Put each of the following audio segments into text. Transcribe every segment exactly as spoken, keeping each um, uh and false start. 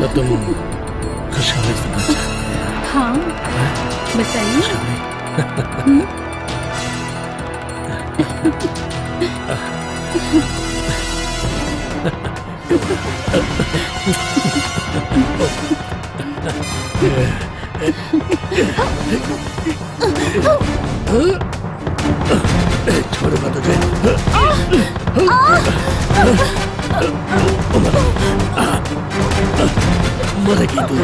तो तुम खुशहाली सुनना चाहते हैं? हाँ, बताइए। छोड़ूंगा तुझे। मरेगी तू।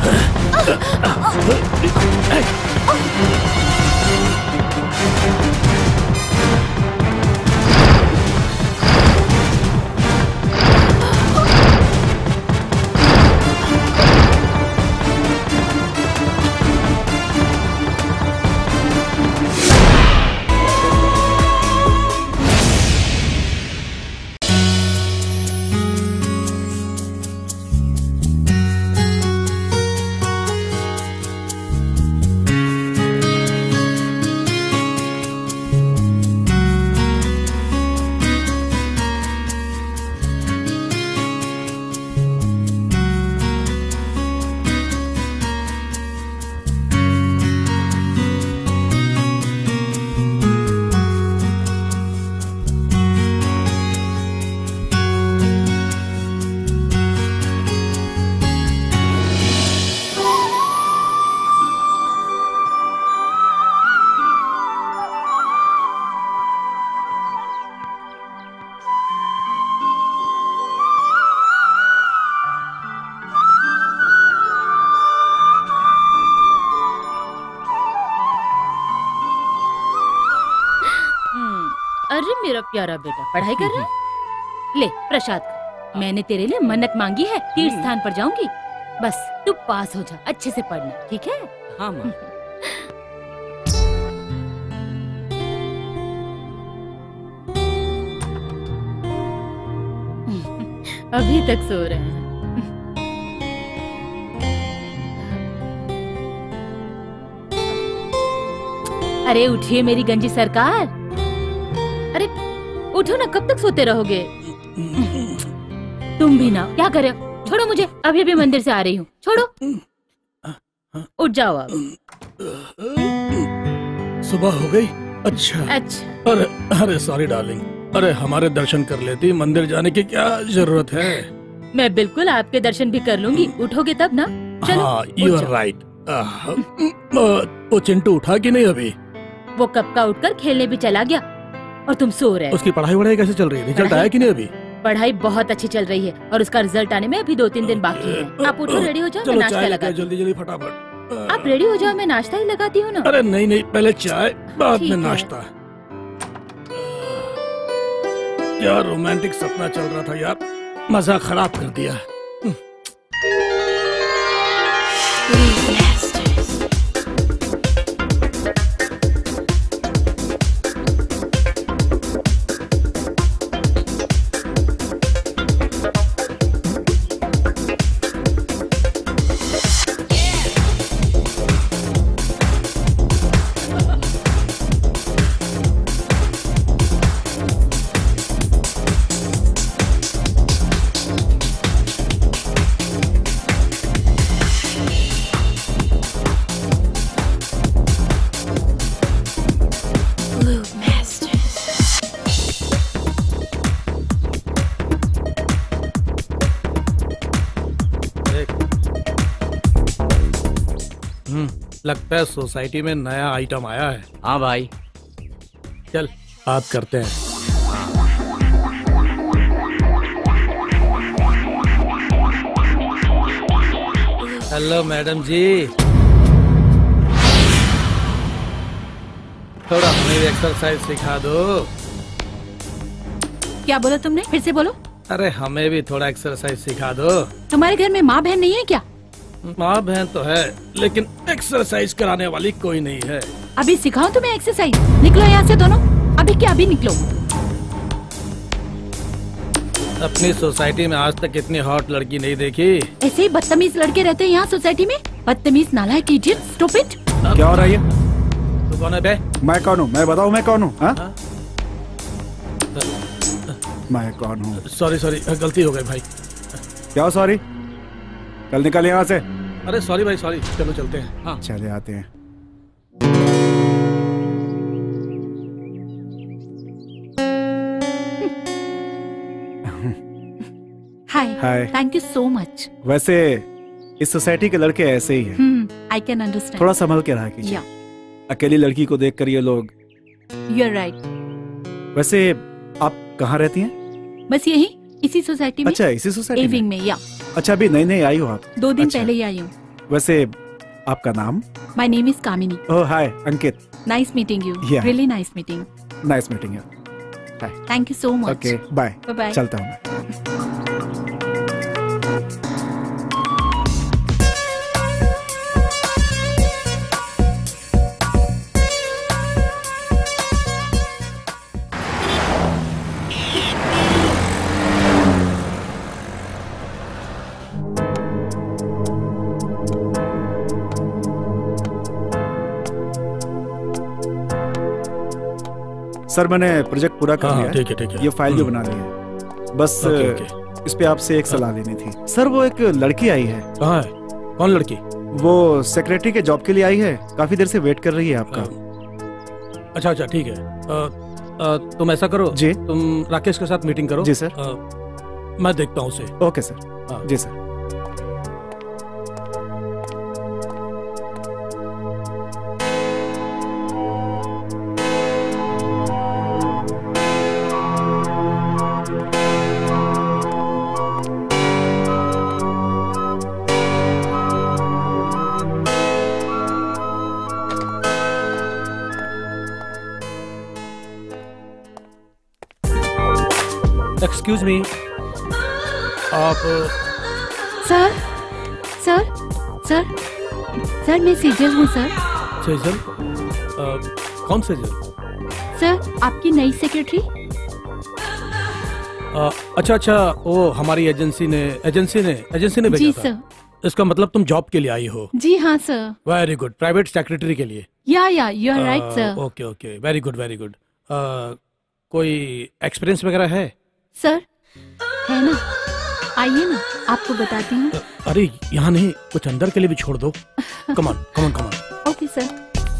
मेरा प्यारा बेटा पढ़ाई कर रहा है। ले प्रसाद, मैंने तेरे लिए मन्नत मांगी है, तीर्थ स्थान पर जाऊंगी, बस तू पास हो जा, अच्छे से पढ़ना, ठीक है? हाँ माँ। अभी तक सो रहे हैं। अरे उठिए मेरी गंजी सरकार, अरे उठो ना, कब तक सोते रहोगे? तुम भी ना, क्या करे? छोड़ो मुझे, अभी अभी मंदिर से आ रही हूँ, छोड़ो, उठ जाओ अब। सुबह हो गई? अच्छा अच्छा। अरे अरे सॉरी डार्लिंग, अरे हमारे दर्शन कर लेती, मंदिर जाने की क्या जरूरत है? मैं बिल्कुल आपके दर्शन भी कर लूंगी, उठोगे तब ना। चलो। हाँ, यू आर राइट। वो चिंटू उठा कि नहीं अभी? वो कब का उठकर खेलने भी चला गया और तुम सो रहे। उसकी पढ़ाई वढ़ाई कैसे चल रही है? रिजल्ट आया कि नहीं अभी? पढ़ाई बहुत अच्छी चल रही है और उसका रिजल्ट आने में अभी दो तीन दिन बाकी है। आप उठो, रेडी हो जाओ, मैं नाश्ता लगा। जल्दी जल्दी फटाफट। आप रेडी हो जाओ, मैं नाश्ता ही लगाती हूँ ना। अरे नहीं नहीं, पहले चाय बाद में नाश्ता। क्या रोमांटिक सपना चल रहा था यार, मजा खराब कर दिया। लगता है सोसाइटी में नया आइटम आया है। हाँ भाई, चल बात करते हैं। हेलो मैडम जी, थोड़ा हमें एक्सरसाइज सिखा दो। क्या बोला तुमने? फिर से बोलो। अरे हमें भी थोड़ा एक्सरसाइज सिखा दो। तुम्हारे घर में माँ बहन नहीं है क्या? माँ बहन तो है, लेकिन एक्सरसाइज कराने वाली कोई नहीं है। अभी सिखाओ तुम्हें एक्सरसाइज। निकलो यहाँ से दोनों, अभी क्या अभी निकलो। अपनी सोसाइटी में आज तक इतनी हॉट लड़की नहीं देखी। ऐसे ही बदतमीज लड़के रहते हैं यहाँ सोसाइटी में। बदतमीज, नालायक, इडियट, स्टूपिड। क्या हो रहा है? तू कौन है बे? मैं कौन हूँ? मैं बताऊँ मैं कौन हूँ? मैं कौन हूँ? सॉरी सॉरी, गलती हो गई भाई। क्या सॉरी? कल निकल यहाँ से। अरे सॉरी भाई सॉरी, चलो चलते हैं। हाँ चले आते हैं। Hi hi. Thank you so much. वैसे इस सोसाइटी के लड़के ऐसे ही हैं। I can understand. थोड़ा संभल के रहा कीजिए। अकेली लड़की को देखकर ये लोग। You are right. वैसे आप कहाँ रहती हैं? बस यही इसी सोसाइटी में। अच्छा इसी सोसाइटी में? में या। अच्छा अभी नई नई आई हो आप? दो दिन अच्छा। पहले ही आई हूँ। वैसे आपका नाम? My name is Kamini. Oh hi Ankit. Nice meeting you. Yeah. Really nice meeting. Nice meeting you. Thank you so much. Okay bye. Bye. चलता हूँ। सर मैंने प्रोजेक्ट पूरा कर लिया है। ठीक है ठीक है। ये फाइल भी बना ली है। बस ओके, ओके। इस पे आपसे एक सलाह लेनी थी। सर वो एक लड़की आई है। कहाँ है? कौन लड़की? वो सेक्रेटरी के जॉब के लिए आई है। काफी देर से वेट कर रही है आपका। अच्छा अच्छा ठीक है। आ, आ, तुम ऐसा करो जी। तुम राकेश के साथ मीटिंग करो। जी सर। आ, मैं देखता हूँ उसे। Okay sir. जी सर। एक्सक्यूज मी, आप? सर सर सर सर मैं सेजल हूँ सर। सेजल? कौन सेजल? सर आपकी नई सेक्रेटरी। आ, अच्छा अच्छा, वो हमारी एजेंसी ने एजेंसी ने एजेंसी ने भेजा जी था। सर। इसका मतलब तुम जॉब के लिए आई हो? जी हाँ sir. Very good. Private secretary के लिए? या या you are right sir. Okay okay, very good very good. कोई एक्सपीरियंस वगैरह है? सर है ना, आइए ना आपको बताती हूँ। अरे यहाँ नहीं, कुछ अंदर के लिए भी छोड़ दो। Come on come on come on. Okay sir.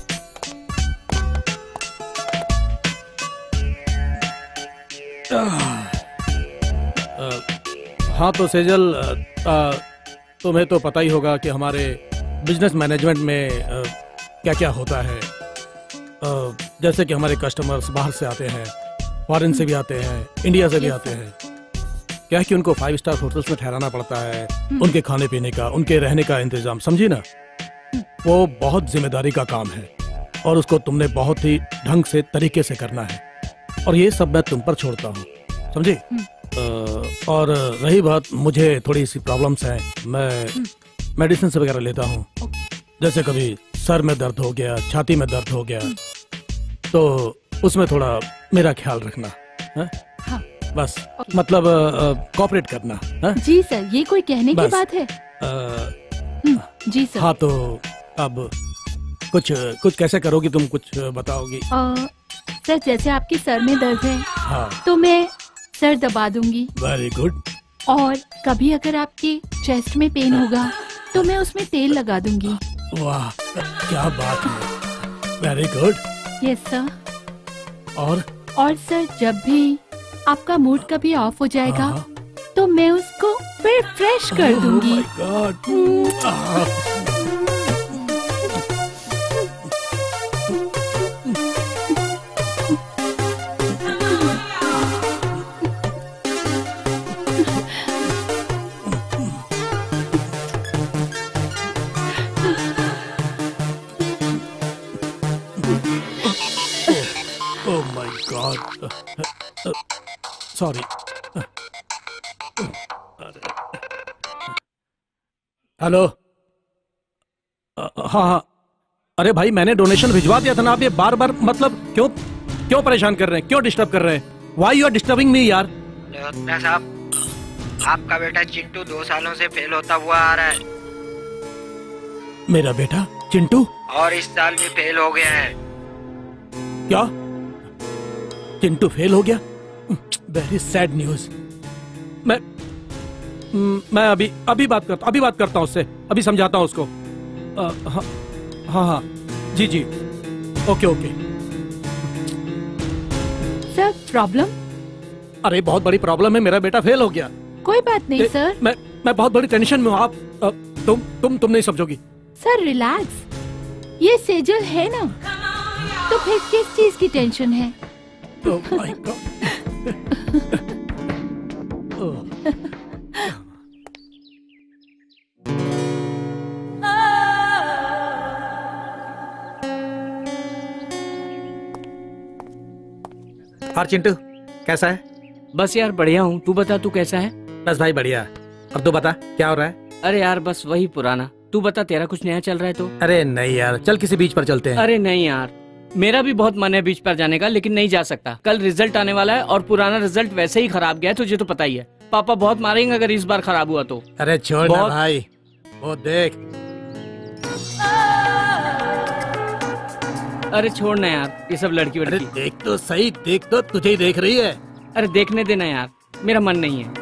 हाँ तो सेजल, आ, तुम्हें तो पता ही होगा कि हमारे बिजनेस मैनेजमेंट में क्या क्या होता है। आ, जैसे कि हमारे कस्टमर्स बाहर से आते हैं, फॉरेन से भी आते हैं, इंडिया से भी आते हैं। क्या है कि उनको फाइव स्टार होटल्स में ठहराना पड़ता है, उनके खाने पीने का, उनके रहने का इंतजाम, समझी ना? वो बहुत जिम्मेदारी का काम है और उसको तुमने बहुत ही ढंग से तरीके से करना है, और ये सब मैं तुम पर छोड़ता हूँ, समझे? और रही बात, मुझे थोड़ी सी प्रॉब्लम्स हैं, मैं मेडिसिन वगैरह लेता हूँ। जैसे कभी सर में दर्द हो गया, छाती में दर्द हो गया, तो उसमें थोड़ा मेरा ख्याल रखना है? हाँ। बस मतलब कोऑपरेट करना है? जी सर, ये कोई कहने की बात है? आ, जी सर। हाँ तो अब कुछ कुछ कैसे करोगी तुम, कुछ बताओगी? आ, सर जैसे आपके सर में दर्द है, हाँ, तो मैं सर दबा दूंगी। Very good. और कभी अगर आपके चेस्ट में पेन होगा तो मैं उसमें तेल लगा दूंगी। वाह क्या बात है, वेरी गुड। Yes sir. और और सर जब भी आपका मूड कभी ऑफ हो जाएगा, हाँ, तो मैं उसको फिर फ्रेश कर दूंगी। oh my God। Oh my God, sorry। Hello, हाँ हाँ, अरे भाई मैंने डोनेशन भिजवा दिया था ना, आप ये बार बार मतलब क्यों क्यों परेशान कर रहे हैं, क्यों डिस्टर्ब कर रहे हैं? Why you are disturbing me यार? मल्होत्रा साहब, आपका बेटा चिंटू दो सालों से फेल होता हुआ आ रहा है। मेरा बेटा चिंटू? और इस साल भी फेल हो गया है। क्या? चिंटू फेल हो गया? Very sad news. मैं मैं अभी अभी बात करता अभी बात करता हूँ उससे, अभी समझाता हूँ उसको। आ, हाँ हाँ हाँ जी जी ओके ओके। Sir problem? अरे बहुत बड़ी प्रॉब्लम है, मेरा बेटा फेल हो गया। कोई बात नहीं सर। मैं मैं बहुत बड़ी टेंशन में हूँ। आप आ, तुम तुम तुम नहीं समझोगी। सर रिलैक्स, ये सेजल है ना, तो फिर किस चीज की टेंशन है? Oh my God. oh. और चिंटू कैसा है? बस यार बढ़िया हूँ, तू बता तू कैसा है? बस भाई बढ़िया। अब तू बता क्या हो रहा है? अरे यार बस वही पुराना। तू बता तेरा कुछ नया चल रहा है तो? अरे नहीं यार, चल किसी बीच पर चलते हैं। अरे नहीं यार, मेरा भी बहुत मन है बीच पर जाने का, लेकिन नहीं जा सकता। कल रिजल्ट आने वाला है और पुराना रिजल्ट वैसे ही खराब गया है, तुझे तो पता ही है। पापा बहुत मारेंगे अगर इस बार खराब हुआ तो। अरे छोड़ ना भाई, वो देख। अरे छोड़ ना यार, ये सब लड़की अरे वड़की। देख तो सही, देख तो तुझे ही देख रही है। अरे देखने देना यार, मेरा मन नहीं है।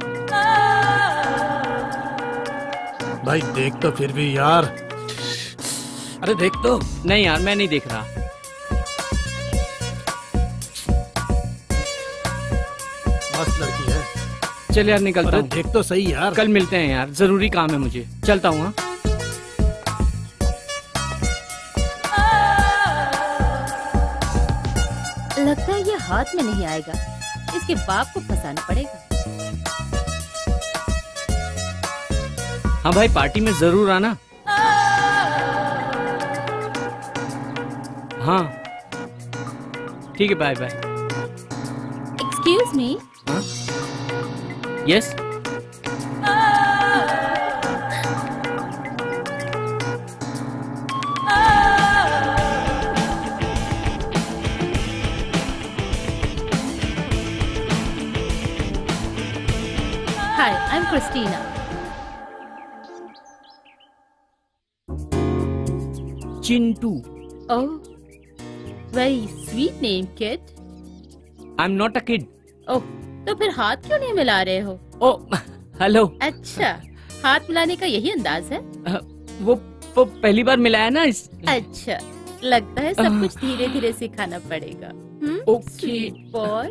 भाई देख तो फिर भी यार। अरे देख तो। नहीं यार मैं नहीं देख रहा। मस्त लड़की है। चल यार निकलता अरे हूँ। देख तो सही यार। कल मिलते हैं यार, जरूरी काम है मुझे, चलता हूँ। लगता है ये हाथ में नहीं आएगा, इसके बाप को फंसाना पड़ेगा। हाँ भाई पार्टी में जरूर आना। हाँ ठीक है, bye bye. Excuse me. Yes. Hi, I'm Christina. Chintu. Oh, very sweet name, kid. I am not a kid. Oh, तो फिर हाथ क्यों नहीं मिला रहे हो? Oh hello. अच्छा, हाथ मिलाने का यही अंदाज है? वो, वो पहली बार मिलाया ना इस। अच्छा, लगता है सब कुछ धीरे धीरे सिखाना पड़ेगा। Okay boy.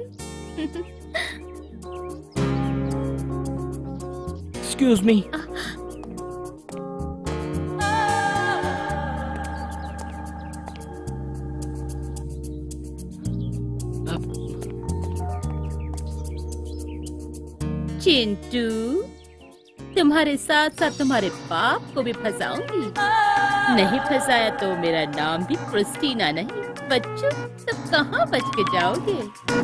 Excuse me. Chintu, तुम्हारे साथ साथ तुम्हारे बाप को भी फंसाऊंगी। नहीं फंसाया तो मेरा नाम भी क्रिस्टीना नहीं। बच्चों, तुम कहाँ बच के जाओगे?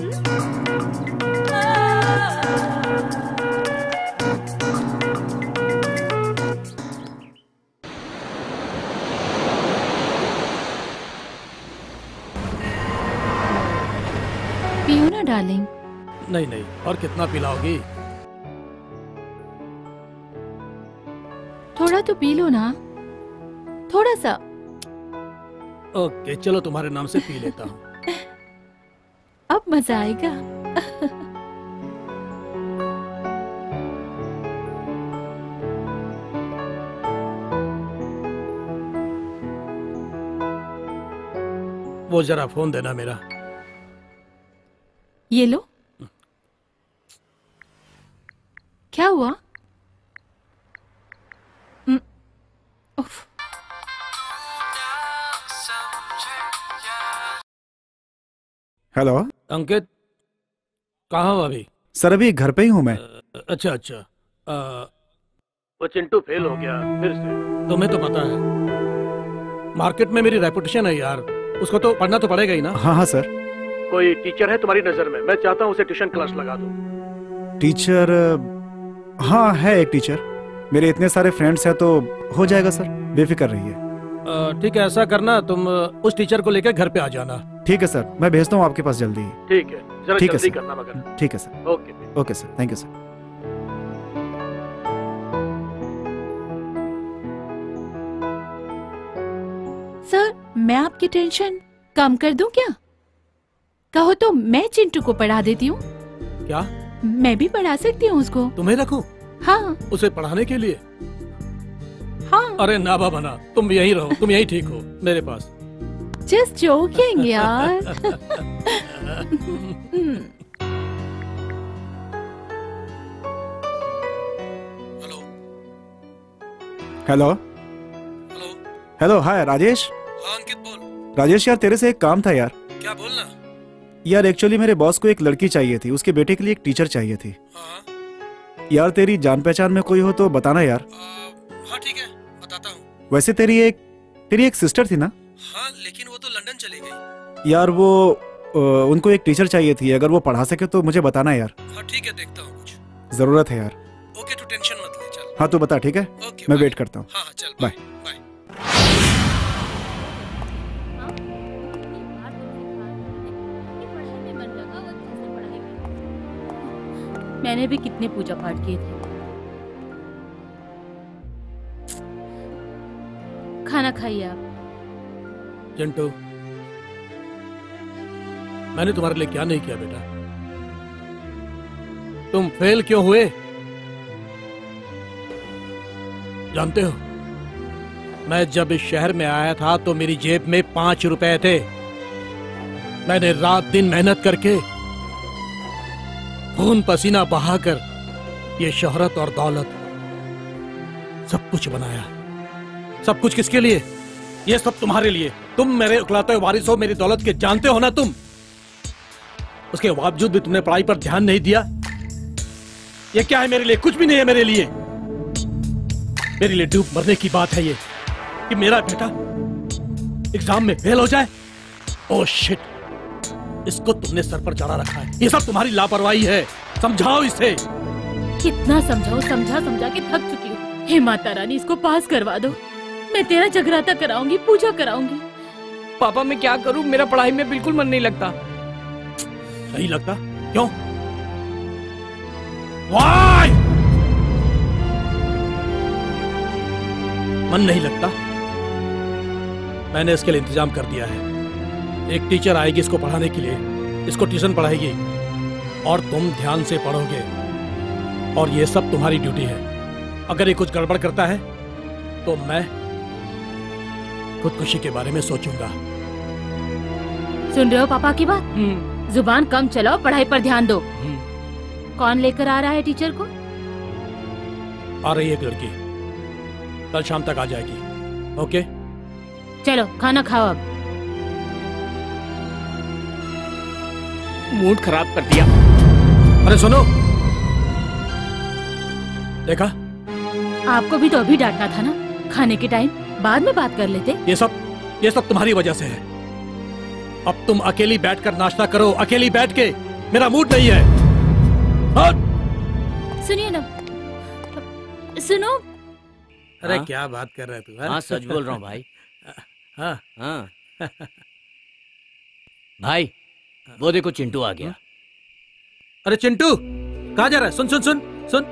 पियो ना डार्लिंग। नहीं नहीं, और कितना पिलाओगी? थोड़ा तो पी लो ना, थोड़ा सा। ओके चलो, तुम्हारे नाम से पी लेता हूँ। अब मजा आएगा। वो जरा फोन देना मेरा। ये लो। क्या हुआ? उफ। हेलो अंकित, कहाँ हो अभी? सर अभी घर पे ही हूँ मैं। अच्छा अच्छा। आ, वो चिंटू फेल हो गया फिर से। तुम्हें तो पता है मार्केट में मेरी रेपुटेशन है यार, उसको तो पढ़ना तो पड़ेगा ही ना। हाँ हाँ सर। कोई टीचर है तुम्हारी नजर में? मैं चाहता हूँ उसे ट्यूशन क्लास लगा दो। टीचर? हाँ है एक टीचर, मेरे इतने सारे फ्रेंड्स हैं तो हो जाएगा सर, बेफिक्र रहिए। ठीक है, ऐसा करना तुम उस टीचर को लेकर घर पे आ जाना। ठीक है सर, मैं भेजता हूँ आपके पास जल्दी ही। ठीक है, जरा ठीक है जल्दी सर। करना मगर। ठीक है सर। Okay okay sir, thank you sir. Sir, मैं आपकी टेंशन कम कर दूं क्या? कहो तो मैं चिंटू को पढ़ा देती हूँ। क्या? मैं भी पढ़ा सकती हूँ उसको। तुम्हें रखूं? हाँ। उसे पढ़ाने के लिए? हाँ। अरे नाबा बना, तुम यहीं रहो, तुम यहीं ठीक हो मेरे पास। जस्ट जोकिंग यार। Hello hello hello hello hi Rajesh. हाँ अंकित बोल। राजेश यार तेरे से एक काम था यार। क्या बोलना? यार एक्चुअली मेरे बॉस को एक लड़की चाहिए थी, उसके बेटे के लिए एक टीचर चाहिए थी। हाँ यार तेरी जान पहचान में कोई हो तो बताना यार। हाँ ठीक है, बताता हूँ। वैसे तेरी एक तेरी एक सिस्टर थी ना? हाँ लेकिन वो तो लंदन चली गई। यार वो आ, उनको एक टीचर चाहिए थी, अगर वो पढ़ा सके तो मुझे बताना यार। हाँ ठीक है, देखता हूँ कुछ। जरूरत है यार। ओके तू टेंशन मत ले, चल। हाँ तू बता, ठीक है? ओके मैं बाय। वेट करता हूँ। हाँ हाँ चल बाय। बाय। मैंने भी कितने पूजा पाठ किए थे। खाना खाइए आप। चिंटू, मैंने तुम्हारे लिए क्या नहीं किया बेटा? तुम फेल क्यों हुए जानते हो? मैं जब इस शहर में आया था तो मेरी जेब में पांच रुपए थे। मैंने रात दिन मेहनत करके, खून पसीना बहाकर ये शोहरत और दौलत सब कुछ बनाया। सब कुछ किसके लिए? ये सब तुम्हारे लिए। तुम मेरे इकलौते वारिस हो, मेरी दौलत के जानते हो ना तुम। उसके बावजूद भी तुमने पढ़ाई पर ध्यान नहीं दिया। ये क्या है मेरे लिए? कुछ भी नहीं है मेरे लिए। मेरे लिए डूब मरने की बात है ये कि मेरा बेटा एग्जाम में फेल हो जाए। ओह शिट, इसको तुमने सर पर चढ़ा रखा है। ये सब तुम्हारी लापरवाही है, समझाओ इसे। कितना समझाओ, समझा समझा के थक चुकी हूँ। हे माता रानी, इसको पास करवा दो। मैं तेरा जगराता कराऊंगी, पूजा कराऊंगी। पापा मैं क्या करूं, मेरा पढ़ाई में बिल्कुल मन नहीं लगता। नहीं लगता? क्यों? वाई! मन नहीं लगता? मैंने इसके लिए इंतजाम कर दिया है। एक टीचर आएगी इसको पढ़ाने के लिए, इसको ट्यूशन पढ़ाएगी और तुम ध्यान से पढ़ोगे। और ये सब तुम्हारी ड्यूटी है। अगर ये कुछ गड़बड़ करता है तो मैं खुदकुशी के बारे में सोचूंगा। सुन रहे हो पापा की बात? जुबान कम चलाओ, पढ़ाई पर ध्यान दो। कौन लेकर आ रहा है टीचर को? आ रही है एक लड़की, कल शाम तक आ जाएगी। ओके चलो खाना खाओ अब। मूड खराब कर दिया। अरे सुनो, देखा? आपको भी तो अभी डांटना था ना, खाने के टाइम। बाद में बात कर लेते। ये सब ये सब तुम्हारी वजह से है। अब तुम अकेली बैठकर नाश्ता करो, अकेली बैठ के। मेरा मूड नहीं है। सुनिए ना, सुनो। अरे हाँ? क्या बात कर रहे तू? हाँ सच बोल रहा हूँ भाई। हाँ हाँ भाई, वो देखो चिंटू आ गया। अरे चिंटू कहाँ जा रहा है? सुन सुन सुन सुन,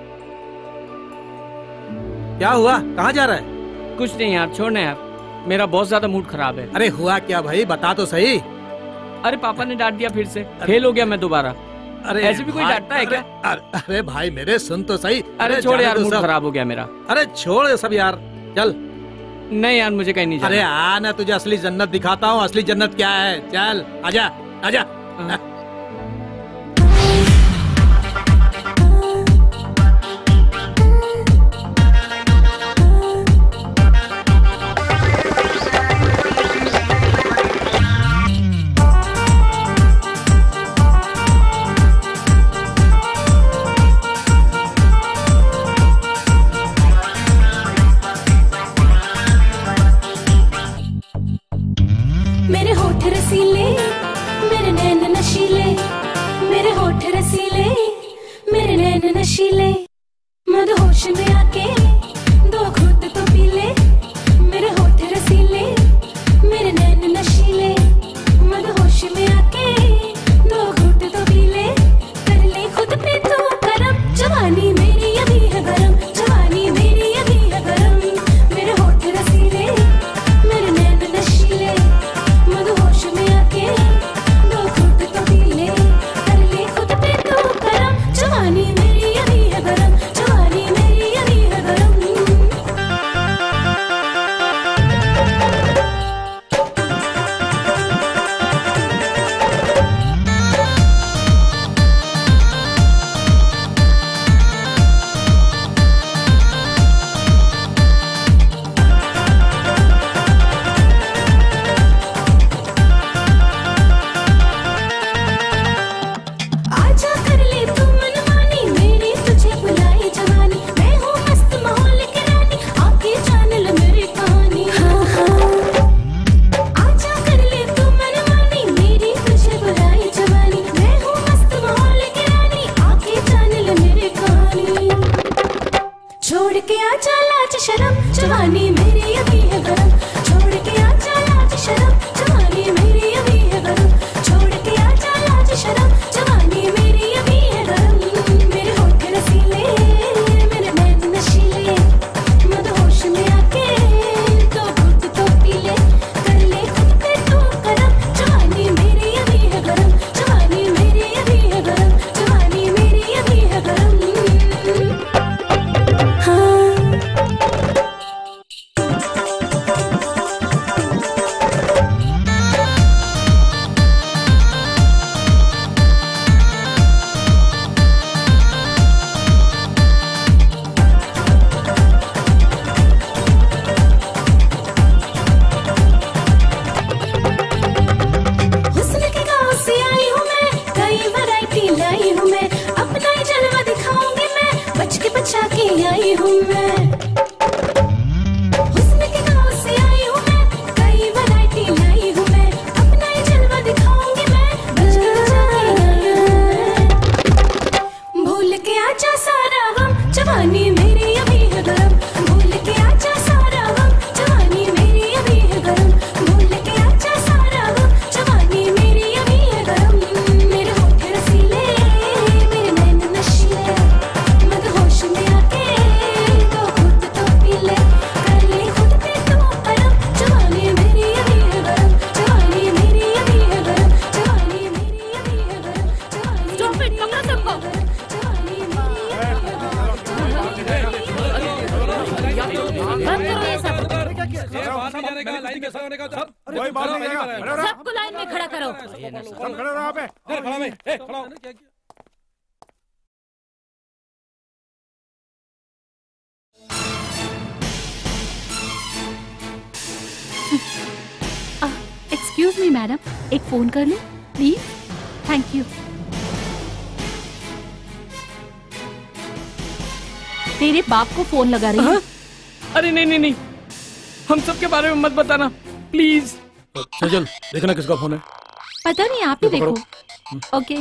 क्या हुआ? कहाँ जा रहा है? कुछ नहीं यार, छोड़ना यार, मेरा बहुत ज्यादा मूड खराब है। अरे हुआ क्या भाई, बता तो सही। अरे पापा ने डांट दिया फिर से, फेल हो गया मैं दोबारा। अरे ऐसे भी कोई डांटता है क्या? अरे, अरे भाई मेरे सुन तो सही। अरे छोड़ यार, मूड खराब हो गया मेरा। अरे छोड़ सब यार, चल। नहीं यार, मुझे कहीं नहीं जाना। अरे आ ना, तुझे असली जन्नत दिखाता हूँ। असली जन्नत क्या है, चल आजा आजा। मेरे होठ रसीले, मेरे नैन नशीले, मेरे होठ रसीले, मेरे नैन नशीले, मदहोश में आके दो घूंट तो पी ले। मेरे होठ रसीले, मेरे नैन नशीले, मदहोश में आके दो घूंट तो पी ले। कर ले खुद पे तो करम, जवानी मेरी अभी है गरम, जवानी मेरी अभी है गरम। मेरे होठ रसीले, मेरे नैन नशीले, मदहोश में आके दो घूंट तो पी ले। कर ले खुद पे तो करम, जवानी मेरी अभी है गरम, जवानी मेरी कोई बात नहीं आएगा। खड़े रहो। सबको लाइन में खड़ा करो। सब खड़े रहो यहाँ पे। खड़ा मैं, ए, खड़ा हो। एक्सक्यूज मी मैडम, एक फोन कर लूं प्लीज? Thank you. तेरे बाप को फोन लगा रही हूँ। अरे नहीं नहीं नहीं, हम सब के बारे में मत बताना प्लीज। सजल देखना किसका फोन है। पता नहीं, आप ही देखो। Okay.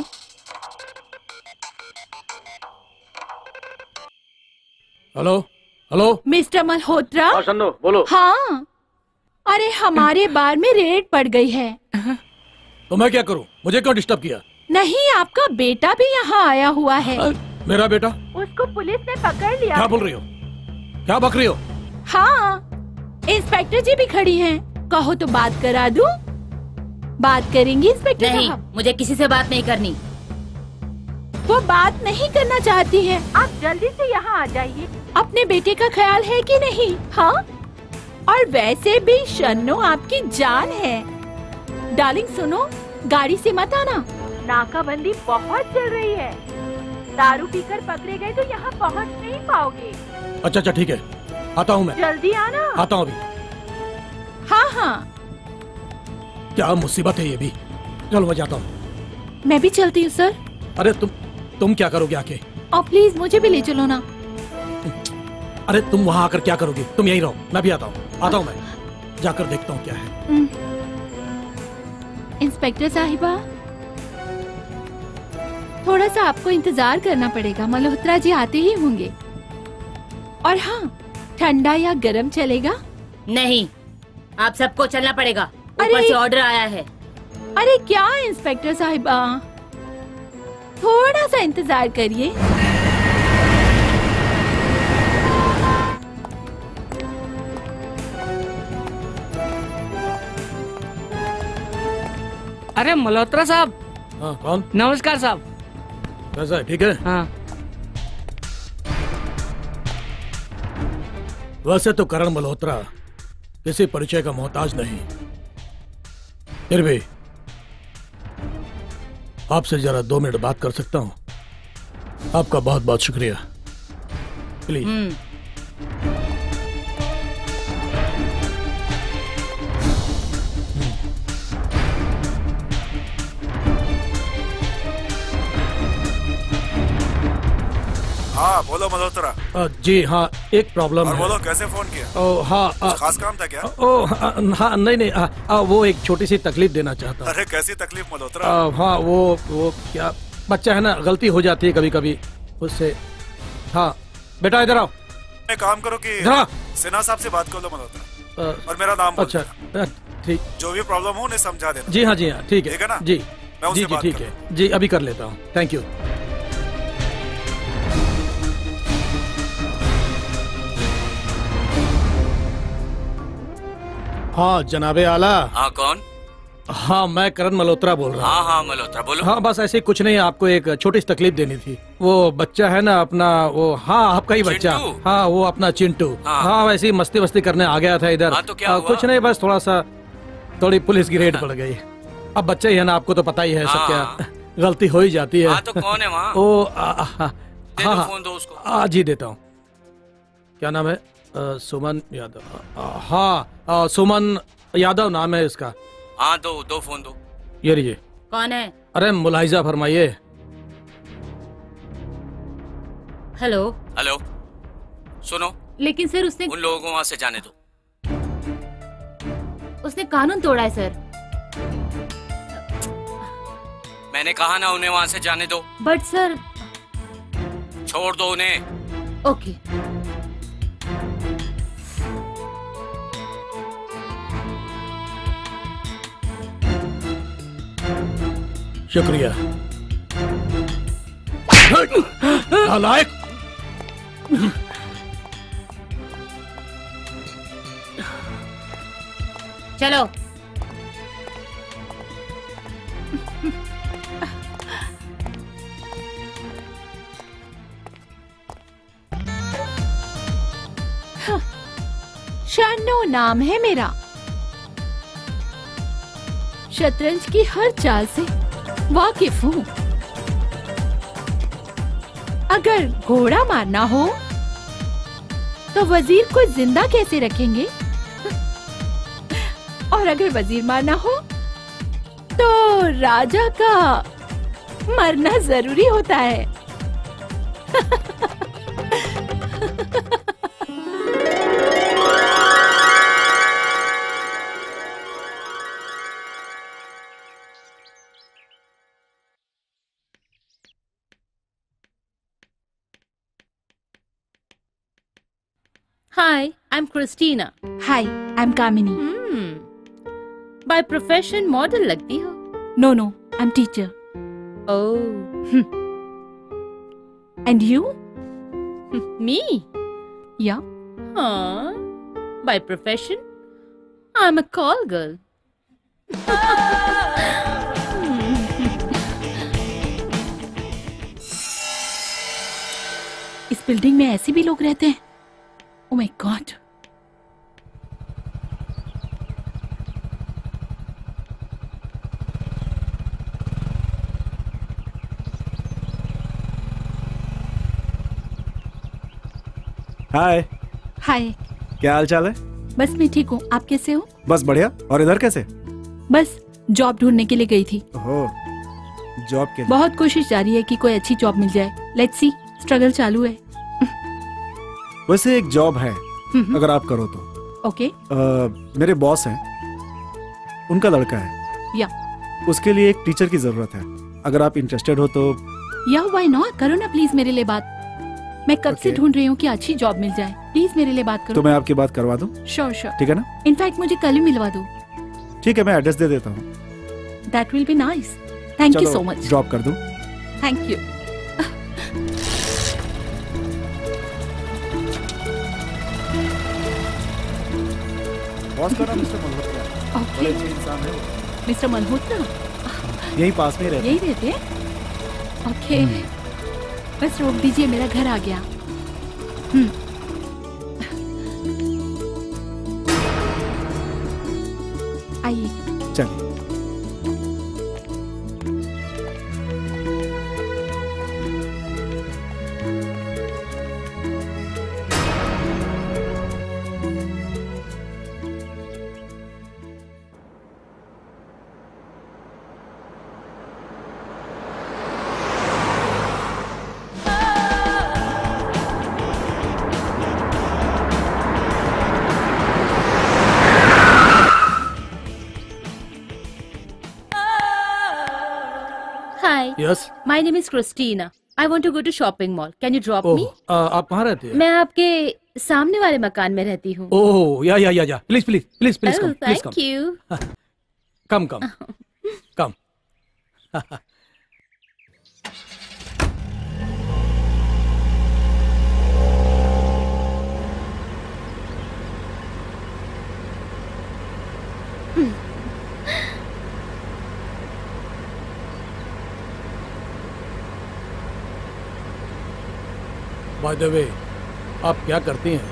Hello hello mister Malhotra. हाँ शन्नो बोलो। हाँ, अरे हमारे बार में रेड पड़ गई है। तो मैं क्या करूं? मुझे क्यों डिस्टर्ब किया? नहीं, आपका बेटा भी यहाँ आया हुआ है। आ, मेरा बेटा? उसको पुलिस ने पकड़ लिया। क्या बोल रही हो? क्या बक रही हो? हाँ, इंस्पेक्टर जी भी खड़ी हैं। कहो तो बात करा दूं? बात करेंगी इंस्पेक्टर नहीं, साहब? मुझे किसी से बात नहीं करनी। वो बात नहीं करना चाहती है। आप जल्दी से यहाँ आ जाइए। अपने बेटे का ख्याल है कि नहीं? हाँ, और वैसे भी शन्नो आपकी जान है। डार्लिंग सुनो, गाड़ी से मत आना, नाकाबंदी बहुत चल रही है। दारू पीकर पकड़े गए तो यहाँ पहुँच नहीं पाओगे। अच्छा अच्छा ठीक है, आता हूँ मैं। जल्दी आना। आता हूँ अभी। हाँ हाँ। क्या मुसीबत है ये भी। चलो मैं जाता हूँ। मैं भी चलती हूँ सर। अरे तुम तुम क्या करोगे आके? और प्लीज मुझे भी ले चलो ना। अरे तुम वहाँ आकर क्या करोगी? तुम यहीं रहो, मैं भी आता हूँ। आता हूँ मैं, जाकर देखता हूँ क्या है। इंस्पेक्टर साहिबा, थोड़ा सा आपको इंतजार करना पड़ेगा। मल्होत्रा जी आते ही होंगे। और हाँ, ठंडा या गरम चलेगा? नहीं, आप सबको चलना पड़ेगा। ऊपर अरे- से ऑर्डर आया है। अरे क्या इंस्पेक्टर साहिबा, थोड़ा सा इंतजार करिए। अरे मल्होत्रा साहब। हाँ कौन? नमस्कार साहब। कैसा है? ठीक है। हाँ। वैसे तो करण मल्होत्रा किसी परिचय का मोहताज नहीं, फिर भी आपसे जरा दो मिनट बात कर सकता हूँ? आपका बहुत बहुत शुक्रिया। प्लीज। हाँ बोलो मल्होत्रा। अ, जी हाँ, एक प्रॉब्लम और है। बोलो कैसे फोन किया? ओ हाँ, कुछ खास काम था क्या? ओ हाँ, हाँ नहीं नहीं, आ, आ, वो एक छोटी सी तकलीफ देना चाहता हूँ। अरे कैसी तकलीफ मल्होत्रा? आ, हाँ वो वो क्या, बच्चा है ना, गलती हो जाती है कभी कभी उससे। हाँ बेटा इधर आओ। एक काम करो कि हाँ। सिन्हा साहब से बात कर लो मल्होत्रा, आ, और मेरा नाम बोल अच्छा देना। आ, ठीक। जो भी प्रॉब्लम हो उन्हें समझा देना। जी हाँ जी हाँ ठीक है। ठीक है ना? जी मैं उनसे जी जी बात ठीक कर है जी, अभी कर लेता हूँ। Thank you. हाँ जनाबे आला। हाँ कौन? हाँ मैं करण मल्होत्रा बोल रहा हूँ। हाँ हाँ मल्होत्रा बोलो। हाँ बस ऐसे कुछ नहीं, आपको एक छोटी सी तकलीफ देनी थी। वो बच्चा है ना अपना, वो हाँ आपका ही बच्चा। चिंटू? हाँ वो अपना चिंटू। हाँ। हाँ वैसे ही मस्ती मस्ती करने आ गया था इधर। हाँ, तो क्या आ, हुआ? कुछ नहीं, बस थोड़ा सा थोड़ी पुलिस की रेड पड़ गई। अब बच्चा ही है ना, आपको तो पता ही है सब, हाँ। क्या गलती हो ही जाती है। हाँ तो कौन है वहाँ? ओ आ, आ, हाँ दे दो हाँ फोन दो उसको। हाँ जी देता हूँ। क्या नाम है? आ, सुमन यादव। आ, हाँ आ, सुमन यादव नाम है इसका। हाँ दो दो फोन दो। ये लीजिए। कौन है? अरे मुलाहिजा फरमाइए। हेलो। हेलो सुनो, लेकिन सर उसने उन लोगों को वहाँ से जाने दो। उसने कानून तोड़ा है सर। मैंने कहा ना उन्हें वहाँ से जाने दो। But sir. छोड़ दो उन्हें। ओके। शुक्रिया। नालायक। चलो। शन्नो नाम है मेरा। शतरंज की हर चाल से वाकिफ हूँ। अगर घोड़ा मारना हो तो वजीर को जिंदा कैसे रखेंगे, और अगर वजीर मारना हो तो राजा का मरना जरूरी होता है। Hi, I'm Christina. Hi, I'm Kamini. Hmm. By profession model लगती हो? No, no, I'm teacher. Oh. And you? Me? Yeah. Huh. By profession, I'm a call girl. इस बिल्डिंग में ऐसे भी लोग रहते हैं? Oh my God. हाय। हाय। क्या हाल चाल है? बस मैं ठीक हूँ, आप कैसे हो? बस बढ़िया। और इधर कैसे? बस जॉब ढूंढने के लिए गई थी। ओह, जॉब के लिए? बहुत कोशिश जारी है कि कोई अच्छी जॉब मिल जाए। लेट्स सी, स्ट्रगल चालू है। वैसे एक जॉब है, अगर आप करो तो। ओके। uh, मेरे बॉस हैं, उनका लड़का है, या उसके लिए एक टीचर की जरूरत है। अगर आप इंटरेस्टेड हो तो। या व्हाई नॉट, करो ना प्लीज मेरे लिए बात। मैं कब okay. से ढूंढ रही हूँ कि अच्छी जॉब मिल जाए। प्लीज मेरे लिए बात करो। तो मैं आपकी बात करवा दूँ? Sure sure. ठीक है ना? इनफैक्ट मुझे कल ही मिलवा दो। ठीक है, मैं एड्रेस दे देता हूँ। That will be nice. Thank you so much. Drop कर दूँ? Thank you. बॉस का नाम मिस्टर मल्होत्रा। ओके। बड़े अच्छे इंसान हैं वो। मिस्टर मल्होत्रा यही पास में रहते यही रहते हैं? ओके, बस रोक दीजिए, मेरा घर आ गया। हम्म। आइए। चलिए। Yes. My name is Christina. I want to go to shopping mall. Can you drop oh, me? uh, आप कहाँ रहती हैं? मैं आपके सामने वाले मकान में रहती हूँ। ओह, या या या या please please please please come please Thank you. Come come come. By the way, आप क्या करती हैं?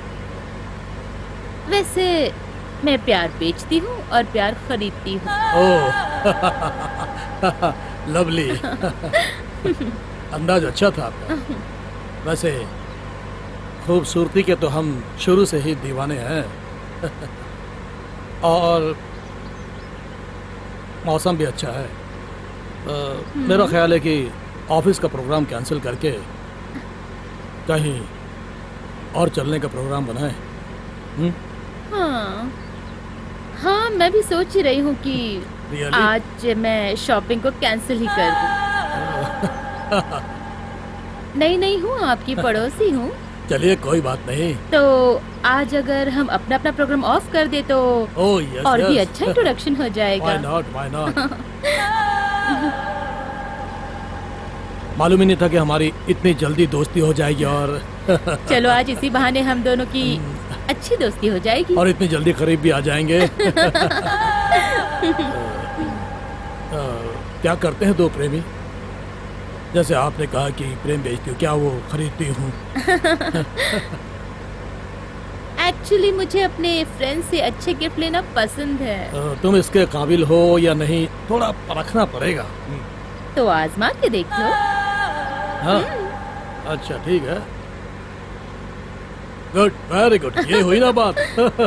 वैसे मैं प्यार बेचती हूँ और प्यार खरीदती हूँ। Oh, lovely. अंदाज अच्छा था आपका। वैसे खूबसूरती के तो हम शुरू से ही दीवाने हैं। और मौसम भी अच्छा है। आ, मेरा ख्याल है कि ऑफिस का प्रोग्राम कैंसिल करके कहीं और चलने का प्रोग्राम बनाए। हम्म? हाँ हाँ, मैं भी सोच ही रही हूँ कि really? आज मैं शॉपिंग को कैंसिल ही कर दूँ। नहीं नहीं हूँ, आपकी पड़ोसी हूँ। चलिए कोई बात नहीं। तो आज अगर हम अपना अपना प्रोग्राम ऑफ कर दे तो oh, yes, और yes. भी अच्छा इंट्रोडक्शन हो जाएगा। Why not, why not? मालूम ही नहीं था कि हमारी इतनी जल्दी दोस्ती हो जाएगी। और चलो आज इसी बहाने हम दोनों की अच्छी दोस्ती हो जाएगी और इतनी जल्दी करीब भी आ जाएंगे। आ, क्या करते हैं दो प्रेमी? जैसे आपने कहा कि प्रेम बेचती हूँ, क्या वो खरीदती हूँ? एक्चुअली मुझे अपने फ्रेंड से अच्छे गिफ्ट लेना पसंद है। तुम इसके काबिल हो या नहीं थोड़ा परखना पड़ेगा। तो आजमा के देख लो। हाँ अच्छा ठीक है, गुड वेरी गुड, ये हुई ना बात।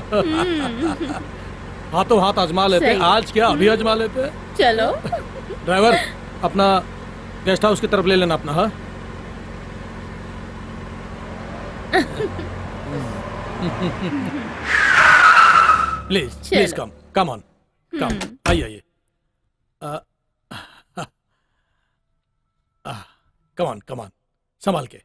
हाथों हाथ आजमा लेते। आज क्या अभी आजमा लेते। चलो ड्राइवर अपना गेस्ट हाउस की तरफ ले लेना अपना। हाँ please please come come on come, आइए आइए, कम ऑन कम ऑन, संभाल के।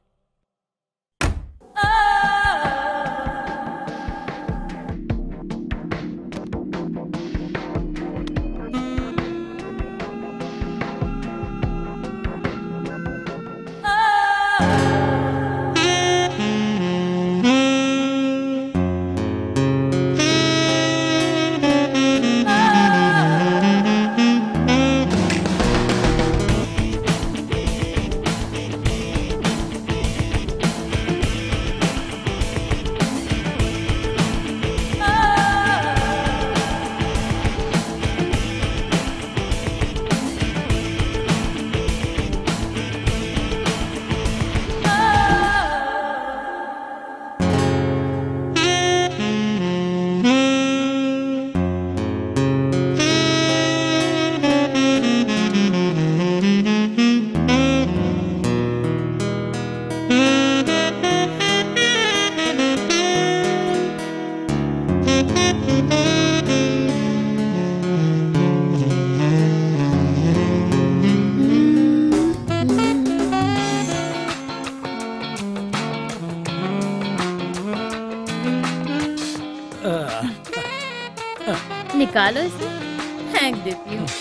निकालो इसे, फेंक देती हूँ।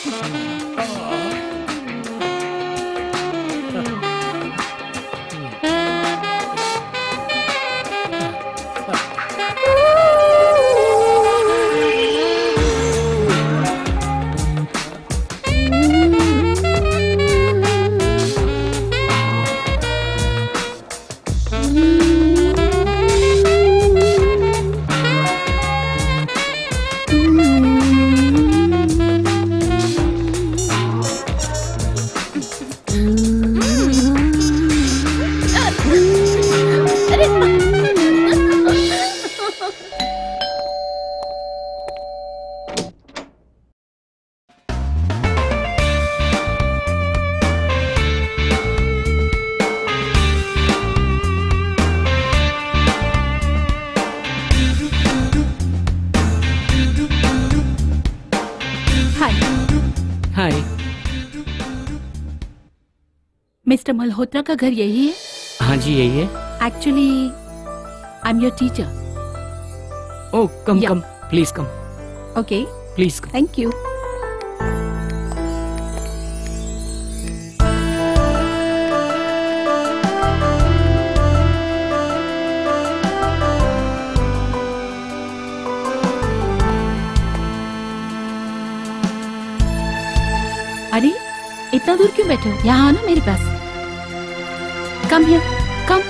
मिस्टर मल्होत्रा का घर यही है? हाँ जी यही है। Actually I am your teacher. Oh come come please come. Okay please come. Thank you. अरे इतना दूर क्यों बैठे हो? यहाँ आना मेरे पास। Come here, come.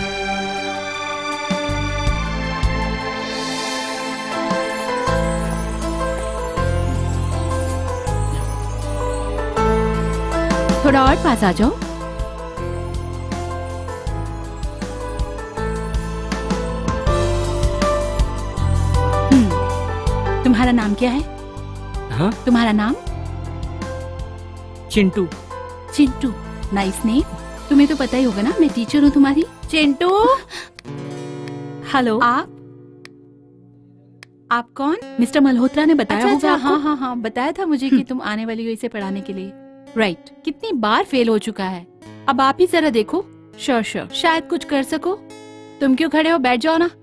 थोड़ा और पास आ जाओ। हम्म, तुम्हारा नाम क्या है? हाँ? तुम्हारा नाम? चिंटू। Chintu, nice name. तुम्हें तो पता ही होगा ना मैं टीचर हूँ तुम्हारी। चिंटू। हेलो। आप आप कौन? मिस्टर मल्होत्रा ने बताया अच्छा, होगा अच्छा, हाँ हाँ हाँ बताया था मुझे कि तुम आने वाली हो इसे पढ़ाने के लिए। राइट। कितनी बार फेल हो चुका है, अब आप ही जरा देखो। श्योर श्योर, शायद कुछ कर सको। तुम क्यों खड़े हो, बैठ जाओ ना।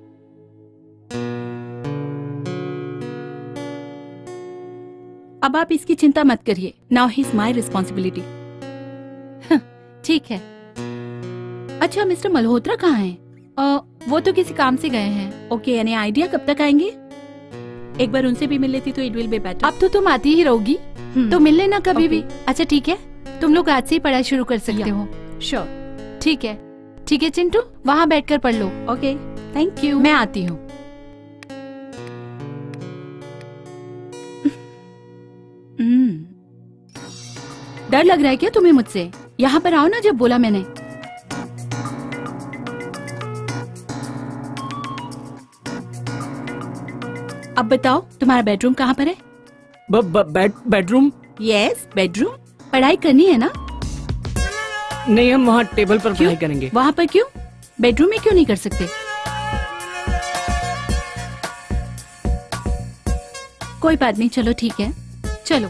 अब आप इसकी चिंता मत करिए। Now he is my responsibility. ठीक है। अच्छा मिस्टर मल्होत्रा कहाँ हैं? आ, वो तो किसी काम से गए हैं। ओके, यानी आइडिया कब तक आएंगे? एक बार उनसे भी मिल लेती तो इट विल बी बेटर। अब तो तुम आती ही रहोगी तो मिल लेना कभी भी। अच्छा ठीक है, तुम लोग आज से ही पढ़ाई शुरू कर सकते हो। श्योर, ठीक है। ठीक है चिंटू, वहाँ बैठकर पढ़ लो। ओके थैंक यू, मैं आती हूँ। डर लग रहा है क्या तुम्हें मुझसे? यहाँ पर आओ ना, जब बोला मैंने। अब बताओ तुम्हारा बेडरूम कहाँ पर है? ब, ब, बेड, बेडरूम? Yes, bedroom. पढ़ाई करनी है ना? नहीं, हम वहाँ टेबल पर पढ़ाई करेंगे। वहाँ पर क्यों? बेडरूम में क्यों नहीं कर सकते? कोई बात नहीं, चलो ठीक है, चलो।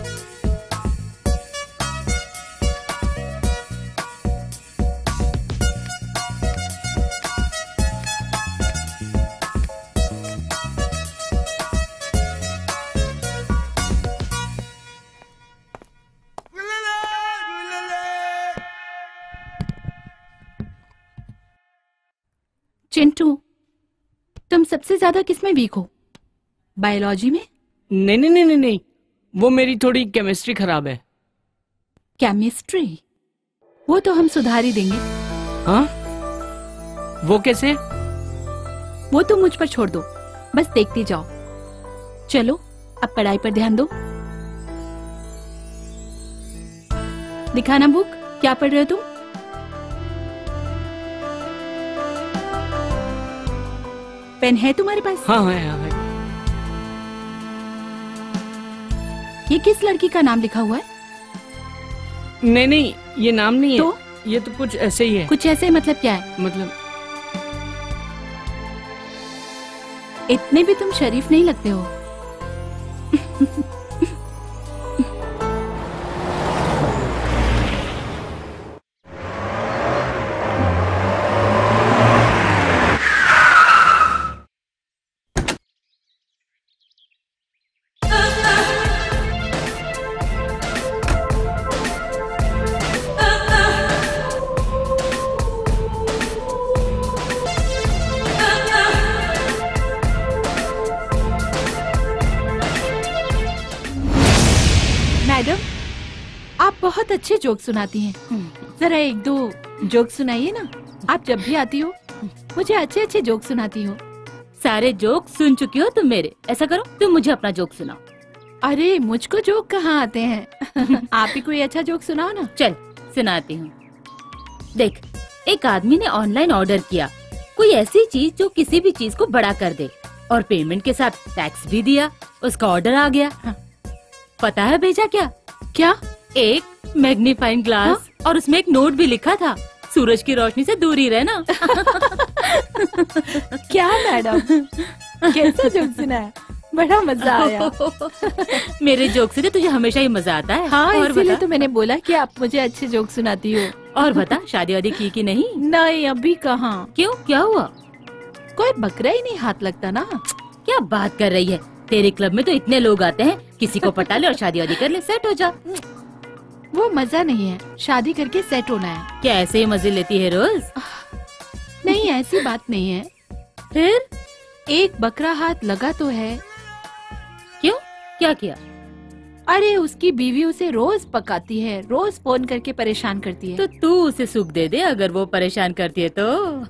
चिंटू, तुम सबसे ज्यादा किसमें वीक हो? बायोलॉजी में? नहीं नहीं नहीं नहीं नहीं, वो मेरी थोड़ी केमिस्ट्री खराब है। केमिस्ट्री? वो तो हम सुधार ही देंगे। हाँ? वो कैसे? वो तो मुझ पर छोड़ दो, बस देखती जाओ। चलो अब पढ़ाई पर ध्यान दो। दिखाना बुक, क्या पढ़ रहे हो तुम? पेन है तुम्हारे पास? हाँ हाँ हाँ, हाँ। ये किस लड़की का नाम लिखा हुआ है? नहीं नहीं, ये नाम नहीं तो? है, ये तो कुछ ऐसे ही है। कुछ ऐसे मतलब क्या है? मतलब इतने भी तुम शरीफ नहीं लगते हो। बहुत अच्छे जोक सुनाती हैं। जरा एक दो जोक सुनाइए ना। आप जब भी आती हो मुझे अच्छे अच्छे जोक सुनाती हो। सारे जोक सुन चुकी हो तुम मेरे। ऐसा करो, तुम मुझे अपना जोक सुनाओ। अरे मुझको जोक कहाँ आते हैं। आप ही कोई अच्छा जोक सुनाओ ना। चल सुनाती हूँ। देख, एक आदमी ने ऑनलाइन ऑर्डर किया कोई ऐसी चीज जो किसी भी चीज को बड़ा कर दे, और पेमेंट के साथ टैक्स भी दिया। उसका ऑर्डर आ गया। हाँ। पता है भेजा क्या? क्या? एक मैग्नीफाइंग ग्लास। हाँ? और उसमें एक नोट भी लिखा था, सूरज की रोशनी से दूर ही रहना। क्या मैडम, कैसा जोक सुना है? बड़ा मजा आया। मेरे जोक से तो तुझे हमेशा ही मजा आता है। हाँ, और इसीलिए तो मैंने बोला कि आप मुझे अच्छे जोक सुनाती हो। और बता, शादी वादी की कि नहीं? नहीं, अभी कहाँ। क्यों, क्या हुआ? कोई बकरा ही नहीं हाथ लगता ना। क्या बात कर रही है? तेरे क्लब में तो इतने लोग आते हैं, किसी को पटा ले और शादी वादी कर ले, सेट हो जा। वो मजा नहीं है, शादी करके सेट होना है। क्या ऐसे ही मजे लेती है रोज? नहीं, ऐसी बात नहीं है। फिर एक बकरा हाथ लगा तो है। क्यों, क्या किया? अरे उसकी बीवी उसे रोज पकाती है, रोज फोन करके परेशान करती है। तो तू उसे सुख दे दे अगर वो परेशान करती है तो।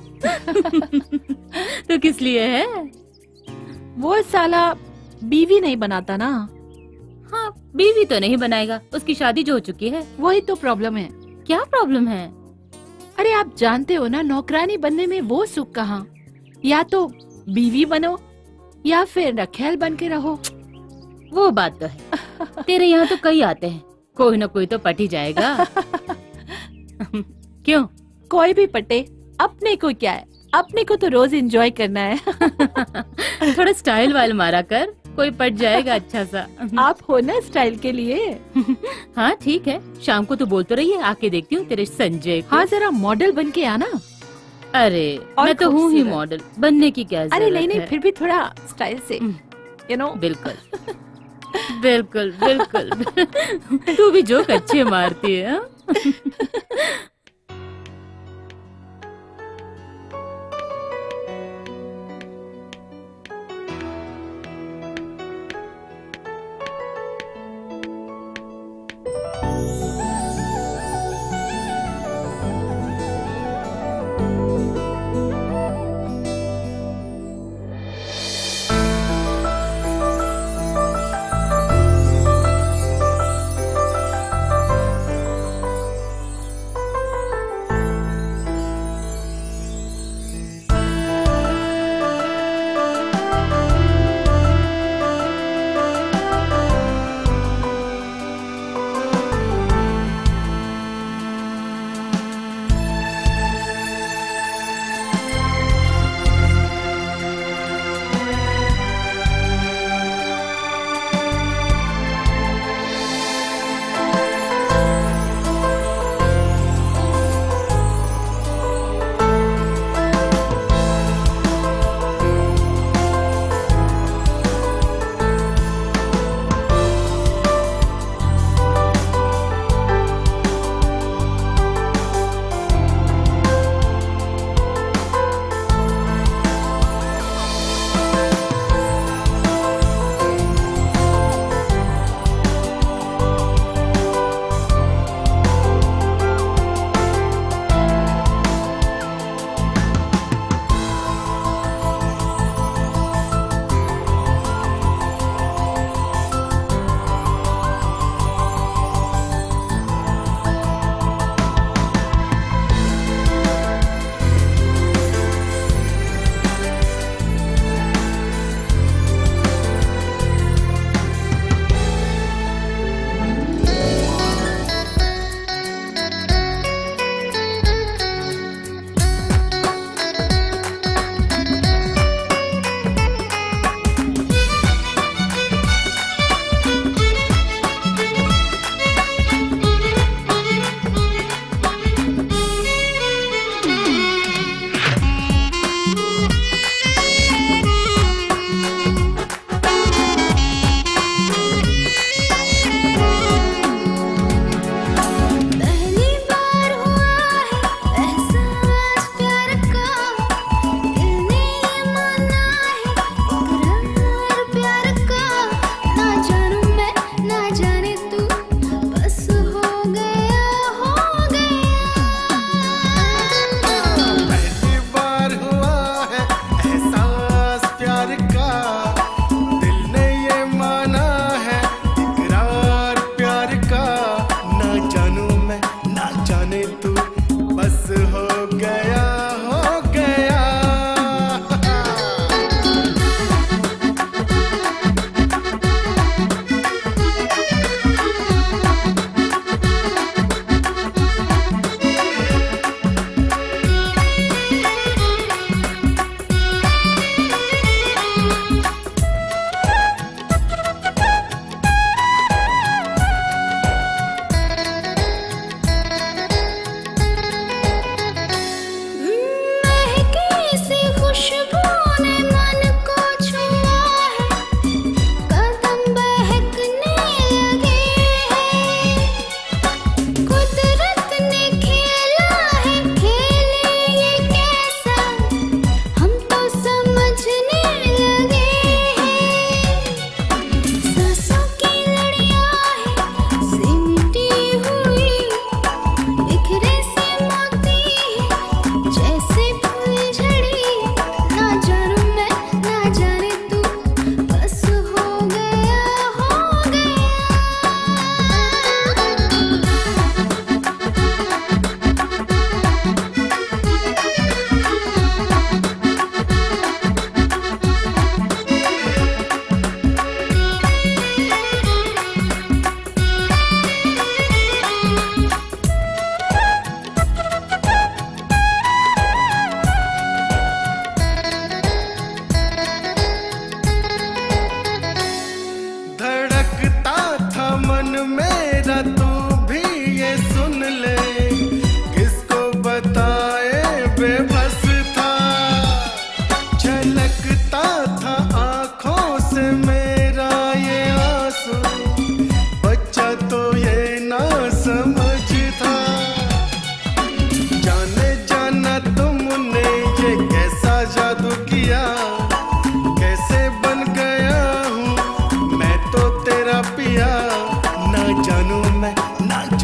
तो किस लिए है? वो साला बीवी नहीं बनाता ना। हाँ, बीवी तो नहीं बनाएगा, उसकी शादी जो हो चुकी है। वही तो प्रॉब्लम है। क्या प्रॉब्लम है? अरे आप जानते हो ना, नौकरानी बनने में वो सुख कहाँ। या तो बीवी बनो या फिर रखेल बन के रहो। वो बात तो है। तेरे यहाँ तो कई आते हैं, कोई ना कोई तो पट ही जाएगा। क्यों? कोई भी पटे, अपने को क्या है, अपने को तो रोज एंजॉय करना है। थोड़ा स्टाइल वाइल मारा कर, कोई पट जाएगा अच्छा सा। आप हो ना स्टाइल के लिए। हाँ ठीक है, शाम को तो बोल तो रही है, आके देखती हूँ तेरे संजय को। हाँ, जरा मॉडल बन के आना। अरे मैं तो हूँ ही मॉडल, बनने की क्या जरूरत है? अरे नहीं नहीं, फिर भी थोड़ा स्टाइल से, यू नो। बिल्कुल बिल्कुल बिल्कुल। तू भी जोक अच्छे मारती है।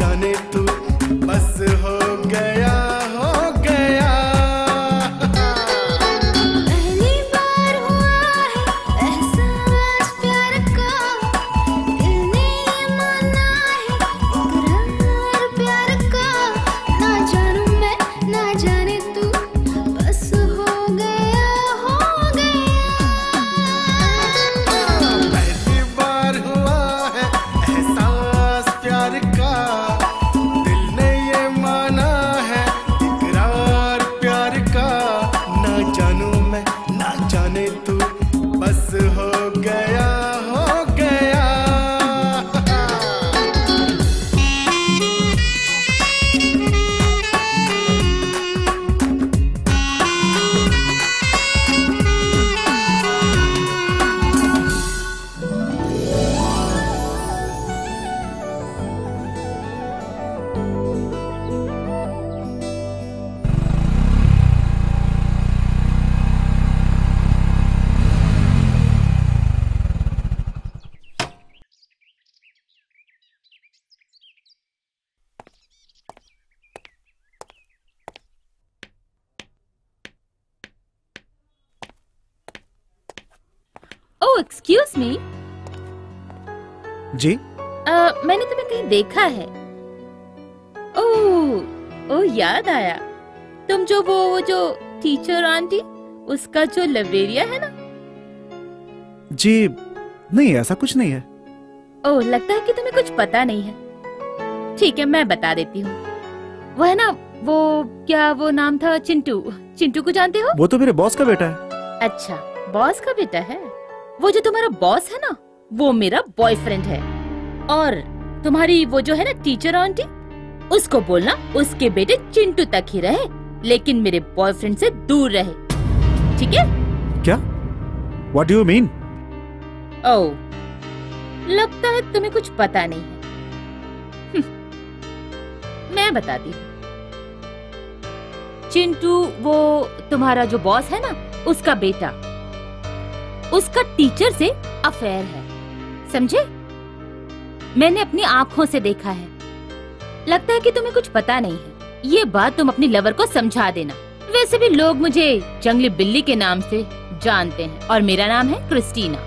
जाने तू बस हो गया हो गया। पहली बार हुआ है एहसास प्यार का, दिल ने ये माना है इकरार प्यार का। ना जानू मैं ना जाने तू बस हो गया हो गया। पहली बार हुआ है एहसास प्यार का, दिल ने ये माना है इकरार प्यार का। ना जानू मैं ना जाने तू बस हो गया हो गया। ओह एक्सक्यूज मी, जी मैंने तुम्हें कहीं देखा है। ओह ओह याद आया, तुम जो वो वो जो टीचर आंटी उसका जो लवेरिया है ना। जी नहीं, ऐसा कुछ नहीं है। ओह लगता है कि तुम्हें कुछ पता नहीं है। ठीक है मैं बता देती हूँ। वो है ना वो क्या वो नाम था चिंटू। चिंटू को जानते हो? वो तो मेरे बॉस का बेटा है। अच्छा बॉस का बेटा है। वो जो तुम्हारा बॉस है ना वो मेरा बॉयफ्रेंड है। और तुम्हारी वो जो है ना टीचर आंटी, उसको बोलना उसके बेटे चिंटू तक ही रहे लेकिन मेरे बॉयफ्रेंड से दूर रहे, ठीक है? क्या? What do you mean? ओह लगता है तुम्हें कुछ पता नहीं है। मैं बताती हूँ। चिंटू वो तुम्हारा जो बॉस है ना उसका बेटा, उसका टीचर से अफेयर है, समझे? मैंने अपनी आंखों से देखा है। लगता है कि तुम्हें कुछ पता नहीं है। ये बात तुम अपनी लवर को समझा देना। वैसे भी लोग मुझे जंगली बिल्ली के नाम से जानते हैं और मेरा नाम है क्रिस्टीना।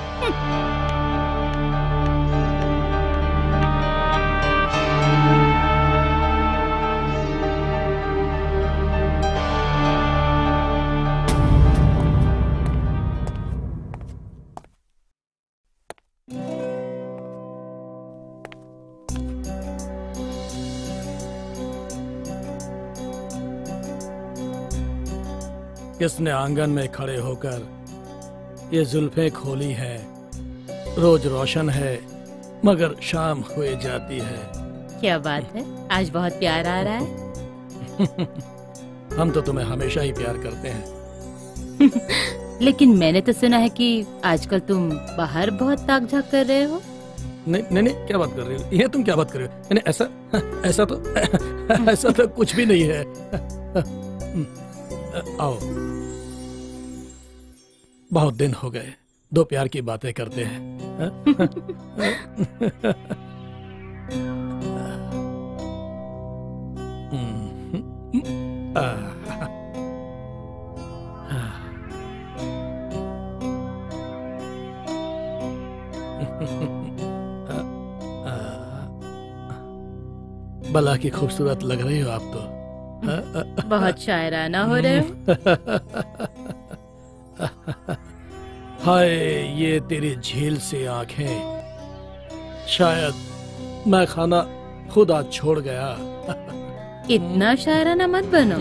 किसने आंगन में खड़े होकर ये जुल्फें खोली है। रोज रोशन है मगर शाम हुए जाती है। क्या बात है, आज बहुत प्यार आ रहा है। हम तो तुम्हें हमेशा ही प्यार करते हैं। लेकिन मैंने तो सुना है कि आजकल तुम बाहर बहुत ताक झाक कर रहे हो। नहीं नहीं नहीं, क्या बात कर रही हो? ये तुम क्या बात कर रही हो? नहीं ऐसा ऐसा तो ऐसा तो कुछ भी नहीं है। आओ, बहुत दिन हो गए, दो प्यार की बातें करते हैं। भला की खूबसूरत लग रही हो आप तो। बहुत शायराना हो रहे हो। हाय ये तेरी झील से आंखें, शायद मैं खाना खुद आज छोड़ गया। इतना शायराना मत बनो।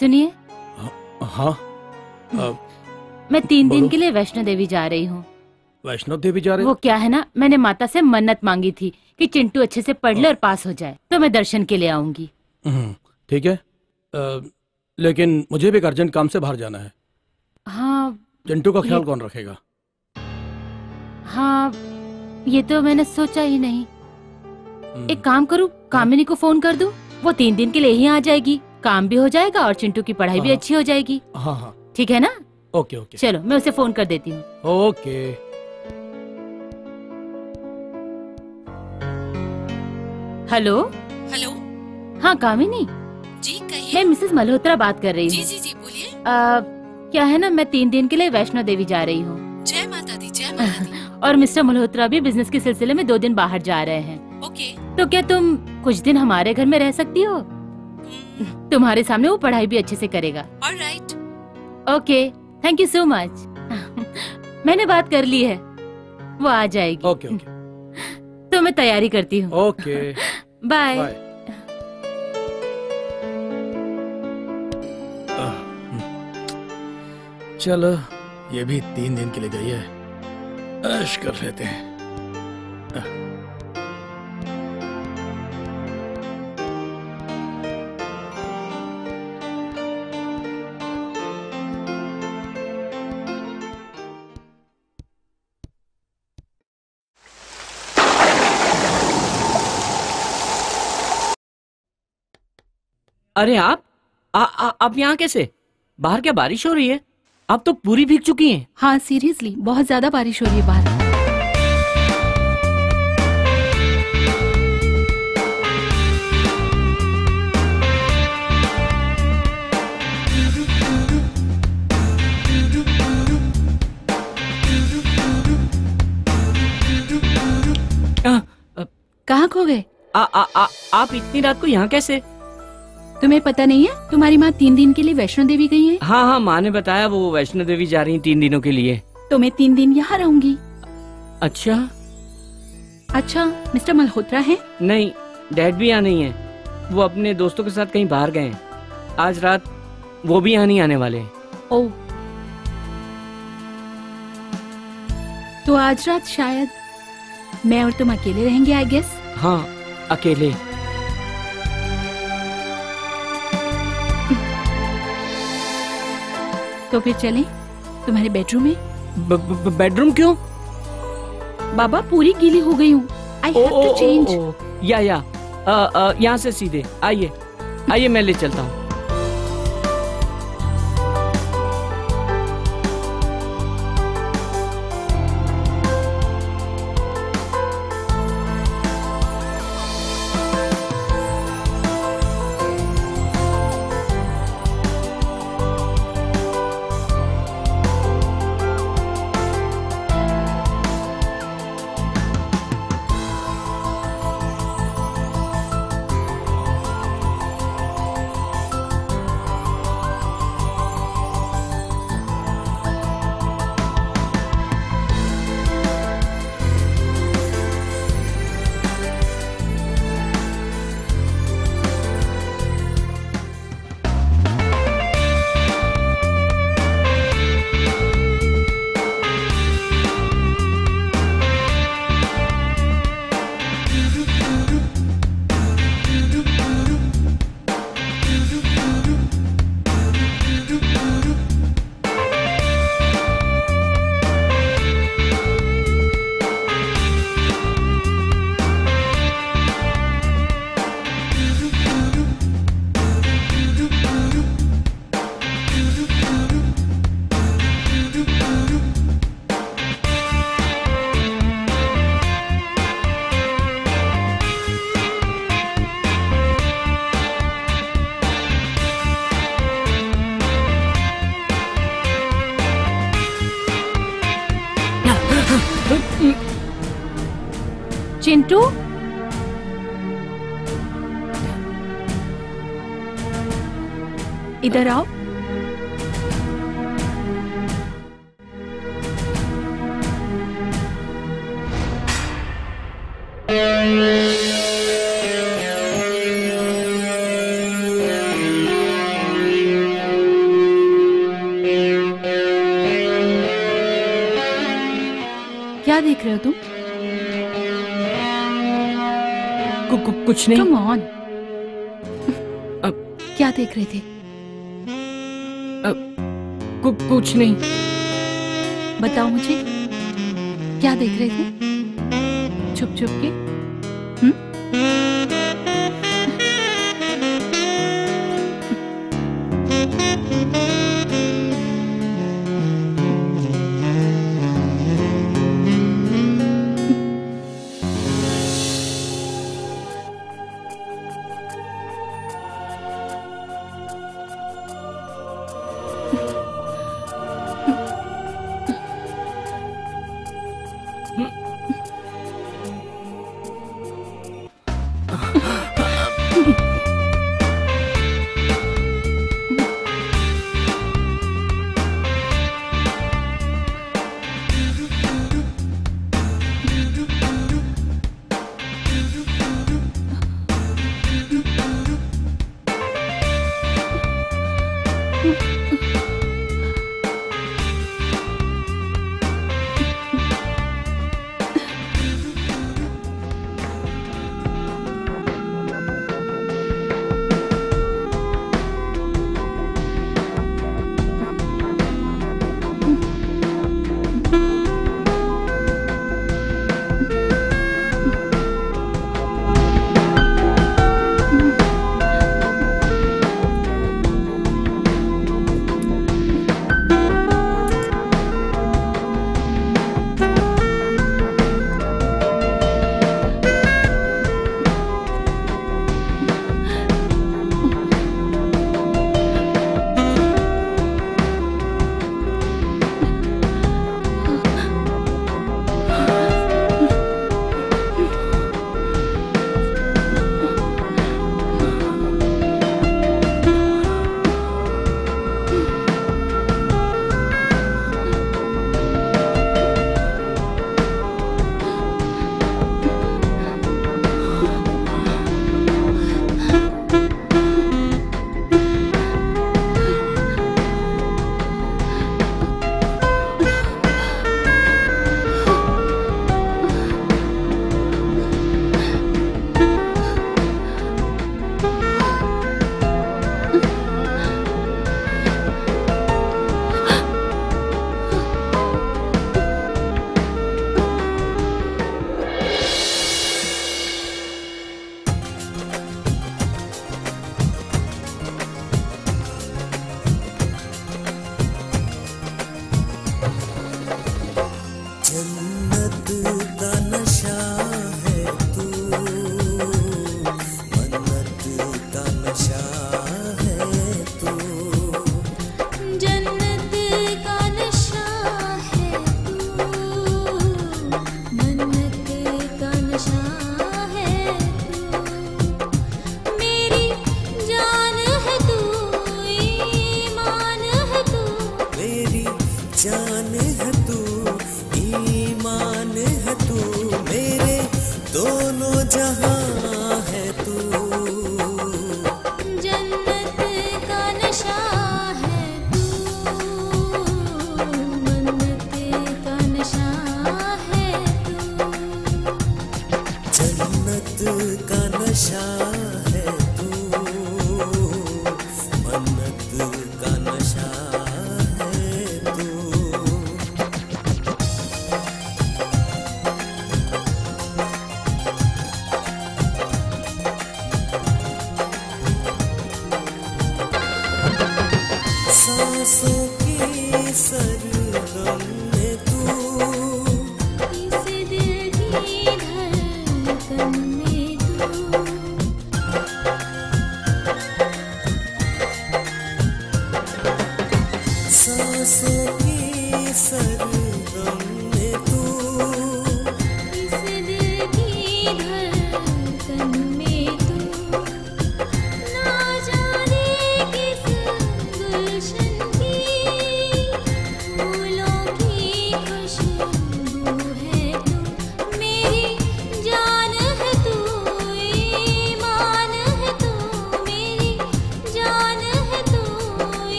सुनिए। हाँ आ, मैं तीन दिन बोलो। के लिए वैष्णो देवी जा रही हूँ। वैष्णो देवी जा रहे वो क्या है ना, मैंने माता से मन्नत मांगी थी कि चिंटू अच्छे से पढ़ ले और पास हो जाए, तो मैं दर्शन के लिए आऊंगी। हम्म, ठीक है, आ, लेकिन मुझे भी एक अर्जेंट काम से बाहर जाना है। हाँ चिंटू का ख्याल ये- कौन रखेगा? हाँ ये तो मैंने सोचा ही नहीं। एक काम करूँ, कामिनी को फोन कर दूँ, वो तीन दिन के लिए ही आ जाएगी, काम भी हो जाएगा और चिंटू की पढ़ाई भी हाँ। अच्छी हो जाएगी। हाँ हाँ ठीक है ना? ओके ओके चलो मैं उसे फोन कर देती हूँ। ओके। Hello hello. हाँ कामिनी, जी कहिए। मैं मिसेस मल्होत्रा बात कर रही जी हूँ। जी जी बोलिए। क्या है ना, मैं तीन दिन के लिए वैष्णो देवी जा रही हूँ। जय माता दी, जय माता दी। और मिस्टर मल्होत्रा भी बिजनेस के सिलसिले में दो दिन बाहर जा रहे हैं। ओके। तो क्या तुम कुछ दिन हमारे घर में रह सकती हो? तुम्हारे सामने वो पढ़ाई भी अच्छे से करेगा। Alright. Okay, thank you so much. मैंने बात कर ली है, वो आ जाएगी। ओके ओके तो मैं तैयारी करती हूँ। Okay bye. बाय। चलो, ये भी तीन दिन के लिए गई है, ऐश कर लेते हैं। अरे आप आ, आ, आप यहाँ कैसे? बाहर क्या बारिश हो रही है? आप तो पूरी भीग चुकी हैं। हाँ सीरियसली बहुत ज्यादा बारिश हो रही है बाहर। कहाँ खो गए? आ, आ, आ, आप इतनी रात को यहाँ कैसे? तुम्हें पता नहीं है तुम्हारी माँ तीन दिन के लिए वैष्णो देवी गई है? हाँ हाँ, माँ ने बताया वो वैष्णो देवी जा रही हैं तीन दिनों के लिए। तो मैं तीन दिन यहाँ रहूंगी। अच्छा अच्छा, मिस्टर मल्होत्रा है? नहीं, डैड भी यहाँ नहीं है, वो अपने दोस्तों के साथ कहीं बाहर गए हैं। आज रात वो भी यहाँ नहीं आने वाले हैं। ओह, तो आज रात शायद मैं और तुम अकेले रहेंगे आई गेस। हाँ, अकेले। तो फिर चलें तुम्हारे बेडरूम में। ब, ब, बेडरूम क्यों? बाबा पूरी गीली हो गई हूँ, आई हैव टू चेंज। या या यहाँ से सीधे आइए आइए, मैं ले चलता हूँ। चिंटू, इधर आओ। क्या देख रहे हो तुम? कु, कु, कुछ नहीं। Come on. अब क्या देख रहे थे? अब कु, कुछ नहीं। बताओ मुझे, क्या देख रहे थे छुप छुप के? हम्म?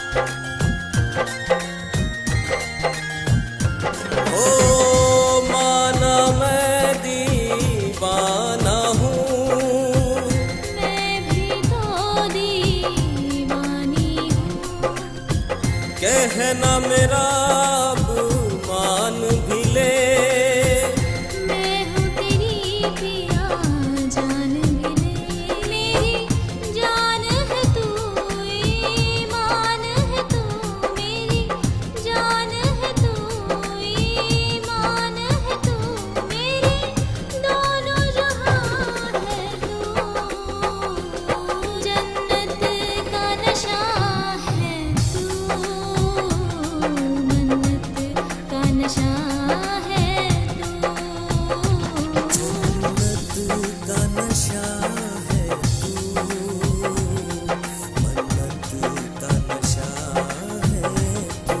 कहना मेरा मान भी ले, मैं हूँ तेरी पिया जान भी ले, मेरी जान है तू, ईमान है तू, मेरी जान है तू, ईमान है तू, मेरी दोनों जहां है तू, जन्नत का नशा है तू, नशा है तू, जन्नत का नशा है तू, मन्नत का नशा है तू।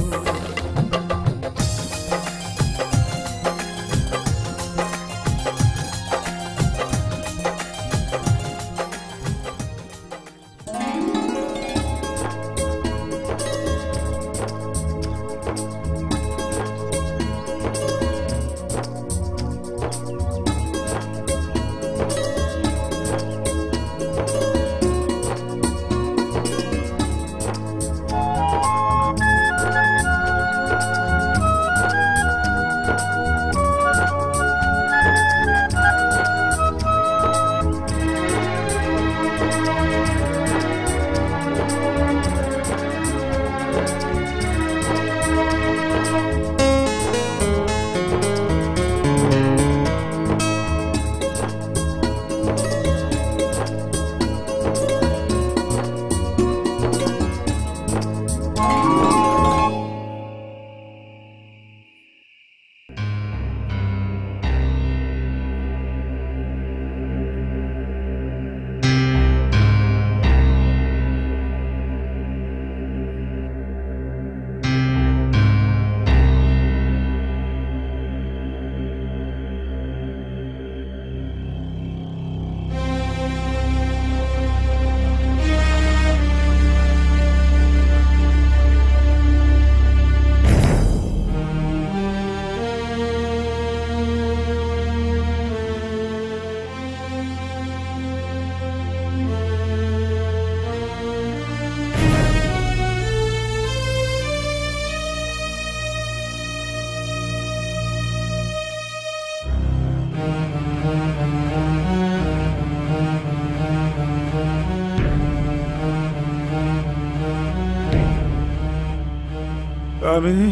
कामिनी,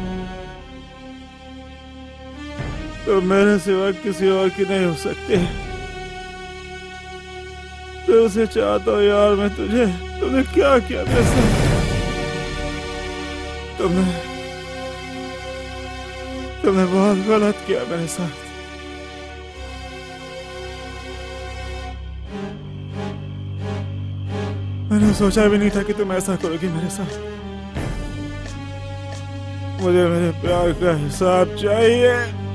तो मेरे सिवा किसी और की नहीं हो सकती। तो उसे चाहता हूँ यार मैं तुझे। तुमने क्या किया मेरे साथ? तुमने तुमने बहुत गलत किया मेरे साथ। मैंने सोचा भी नहीं था कि तुम ऐसा करोगी मेरे साथ। मुझे मेरे प्यार का हिसाब चाहिए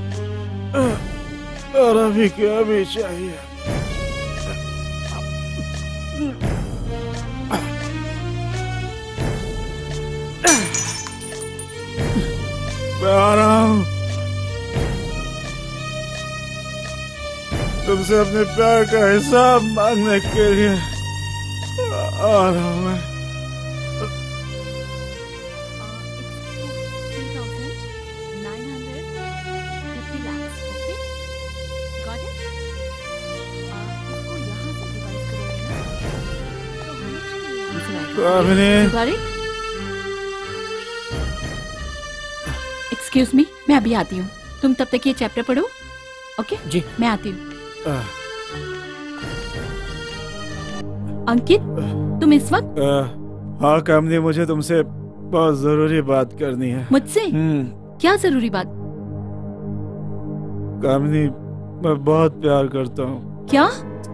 और अभी के अभी चाहिए। मैं आ रहा हूँ तुमसे अपने प्यार का हिसाब मांगने के लिए। आ रहा हूँ मैं। एक्सक्यूज मी, मैं अभी आती हूँ। तुम तब तक ये चैप्टर पढ़ो। ओके जी, मैं आती हूँ। अंकित, तुम इस वक्त? हाँ कामनी, मुझे तुमसे बहुत जरूरी बात करनी है। मुझसे? क्या जरूरी बात? कामनी, मैं बहुत प्यार करता हूँ। क्या?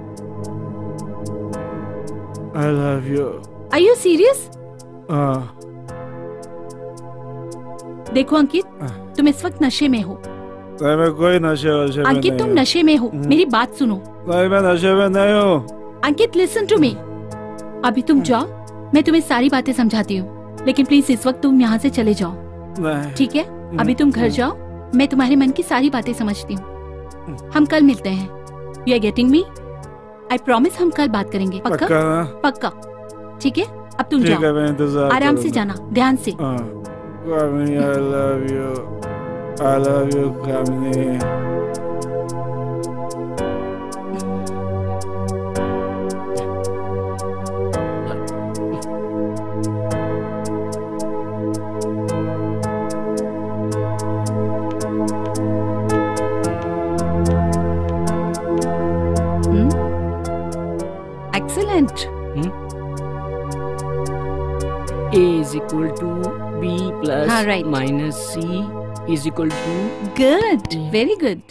I love you. Are you serious? हाँ। देखो अंकित, तुम इस वक्त नशे में हो। नहीं, मैं कोई नशे वशे में अंकित, तुम नशे में हो। मेरी बात सुनो। नहीं, मैं नशे में नहीं हूँ। Ankit, listen to me. अभी तुम जाओ मैं तुम्हें सारी बातें समझाती हूँ, लेकिन प्लीज इस वक्त तुम यहाँ से चले जाओ, ठीक है? अभी तुम घर जाओ, मैं तुम्हारे मन की सारी बातें समझती हूँ। हम कल मिलते हैं। You are getting me? I promise हम कल बात करेंगे, पक्का? पक्का, ठीक है? अब तुम जाओ, आराम से जाना, ध्यान से। Kamini, I love you. I love you, Kamini. Excellent. Hmm? A is equal to B plus हाँ, right. minus C is equal to... Good. Very good.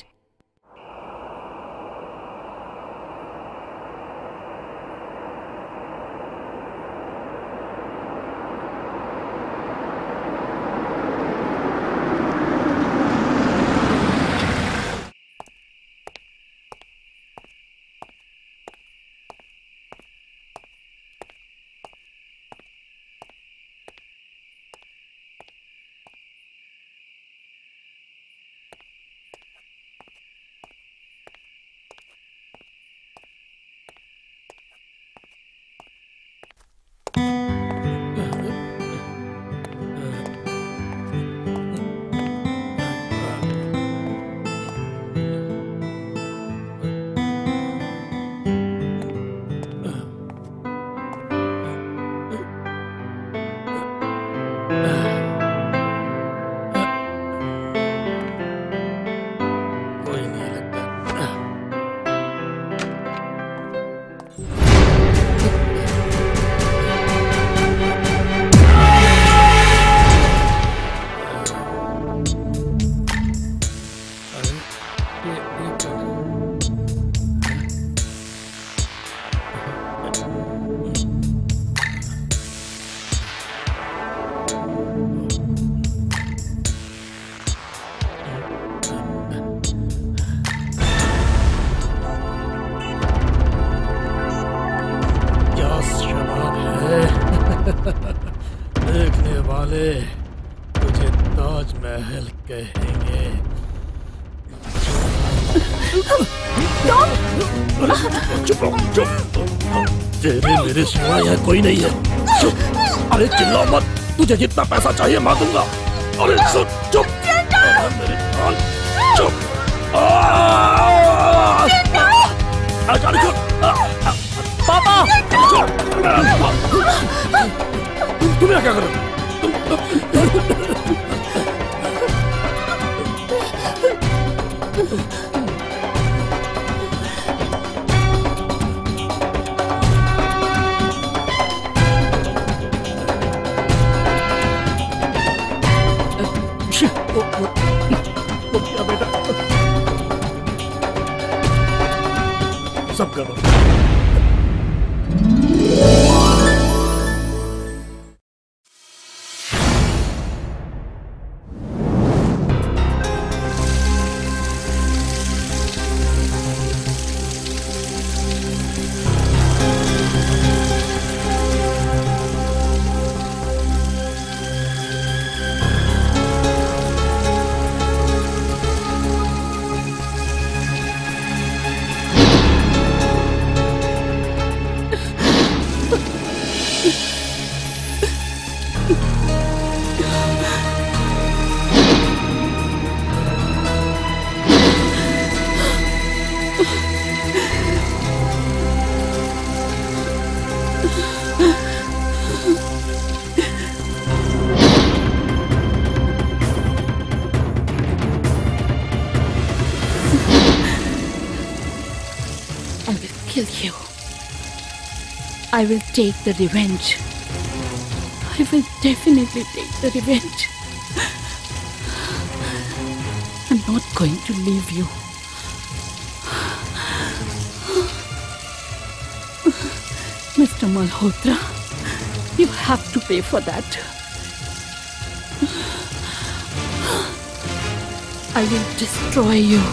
देखने वाले तुझे ताजमहल कहेंगे। चुप रहो, चुप। तेरे मेरे सिवा यहाँ कोई नहीं है। चुप। अरे चिल्ला मत, तुझे जितना पैसा चाहिए मैं दूंगा। अरे सुन, चुप। मेरे कान, चुप। पापा! तुम यहाँ क्या कर रहे हो? बेटा सब करो। I will take the revenge. I will definitely take the revenge. I'm not going to leave you. Mister Malhotra, you have to pay for that. I will destroy you.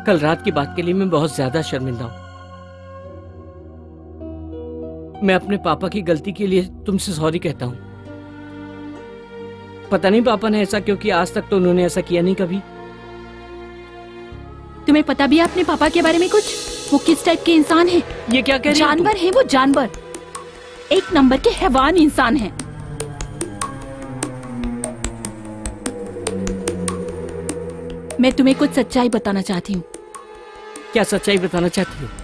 कल रात की बात के लिए मैं बहुत ज्यादा शर्मिंदा हूँ। मैं अपने पापा की गलती के लिए तुमसे सॉरी कहता हूँ। पता नहीं पापा ने ऐसा क्यों किया, आज तक तो उन्होंने ऐसा किया नहीं कभी। तुम्हें पता भी है अपने पापा के बारे में कुछ? वो किस टाइप के इंसान है? ये क्या कह रही हो? जानवर है वो, जानवर। एक नंबर के हैवान इंसान है। मैं तुम्हें कुछ सच्चाई बताना चाहती हूँ। क्या सच्चाई बताना चाहती हो?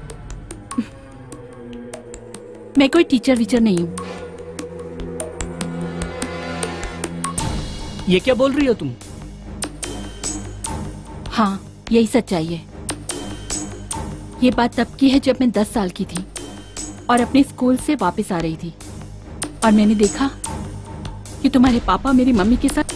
मैं कोई टीचर वीचर नहीं हूँ। ये क्या बोल रही हो तुम? हाँ, यही सच्चाई है। ये बात तब की है जब मैं दस साल की थी और अपने स्कूल से वापस आ रही थी और मैंने देखा कि तुम्हारे पापा मेरी मम्मी के साथ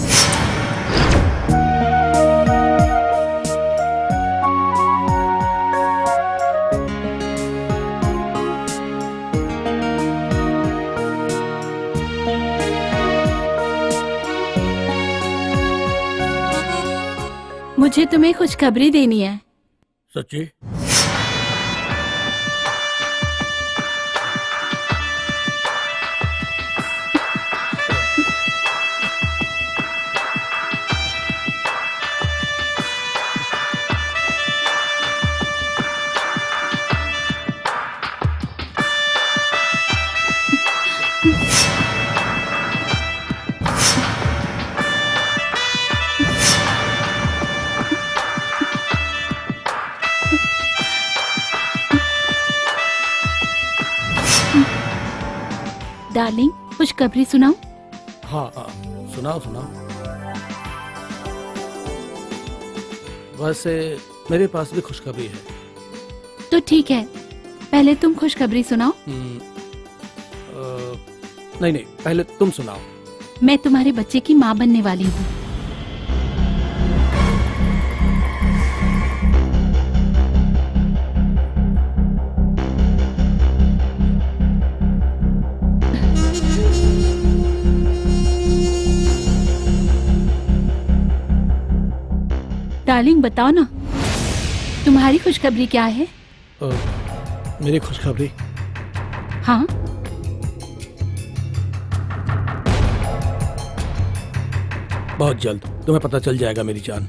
मुझे तुम्हें खुशखबरी देनी है। सच्ची? डार्लिंग, खुशखबरी सुनाऊं? हाँ, हाँ सुनाओ सुनाओ। वैसे मेरे पास भी खुशखबरी है। तो ठीक है, पहले तुम खुशखबरी सुनाओ। नहीं नहीं, पहले तुम सुनाओ। मैं तुम्हारे बच्चे की माँ बनने वाली हूँ। डार्लिंग बताओ ना, तुम्हारी खुशखबरी क्या है? आ, मेरी खुशखबरी? हाँ, बहुत जल्द तुम्हें पता चल जाएगा मेरी जान।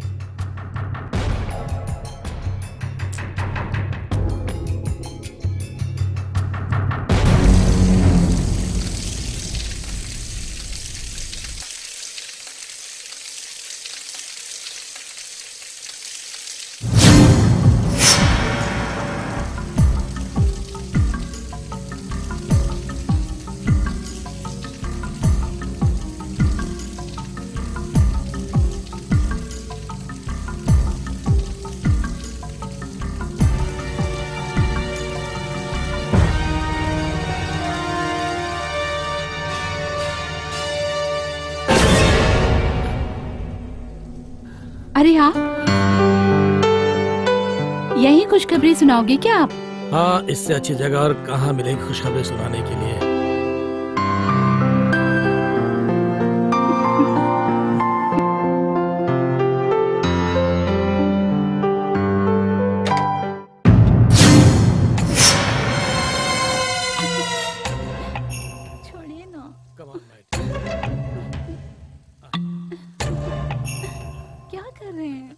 अरे आप यही खुशखबरी सुनाओगे क्या आप? हाँ, इससे अच्छी जगह और कहाँ मिलेगी खुशखबरी सुनाने के लिए। छोड़िए ना। क्या कर रहे हैं?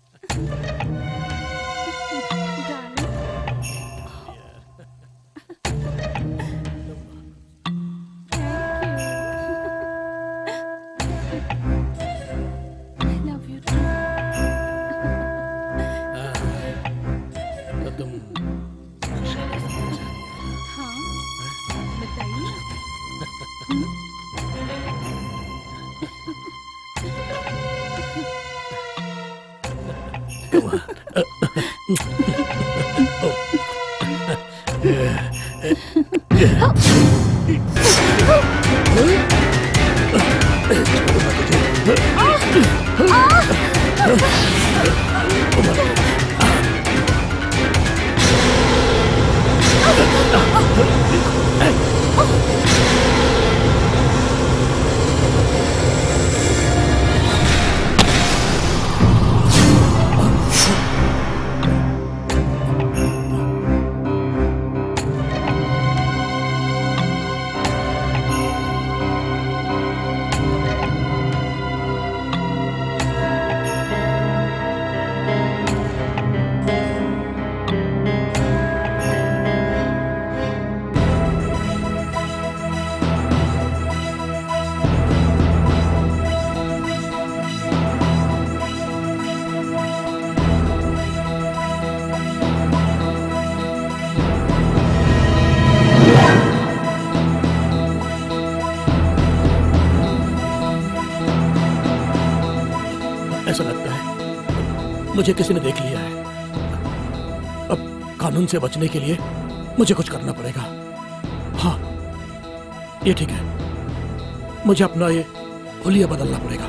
मुझे किसी ने देख लिया है। अब कानून से बचने के लिए मुझे कुछ करना पड़ेगा। हाँ, ये ठीक है, मुझे अपना ये हुलिया बदलना पड़ेगा।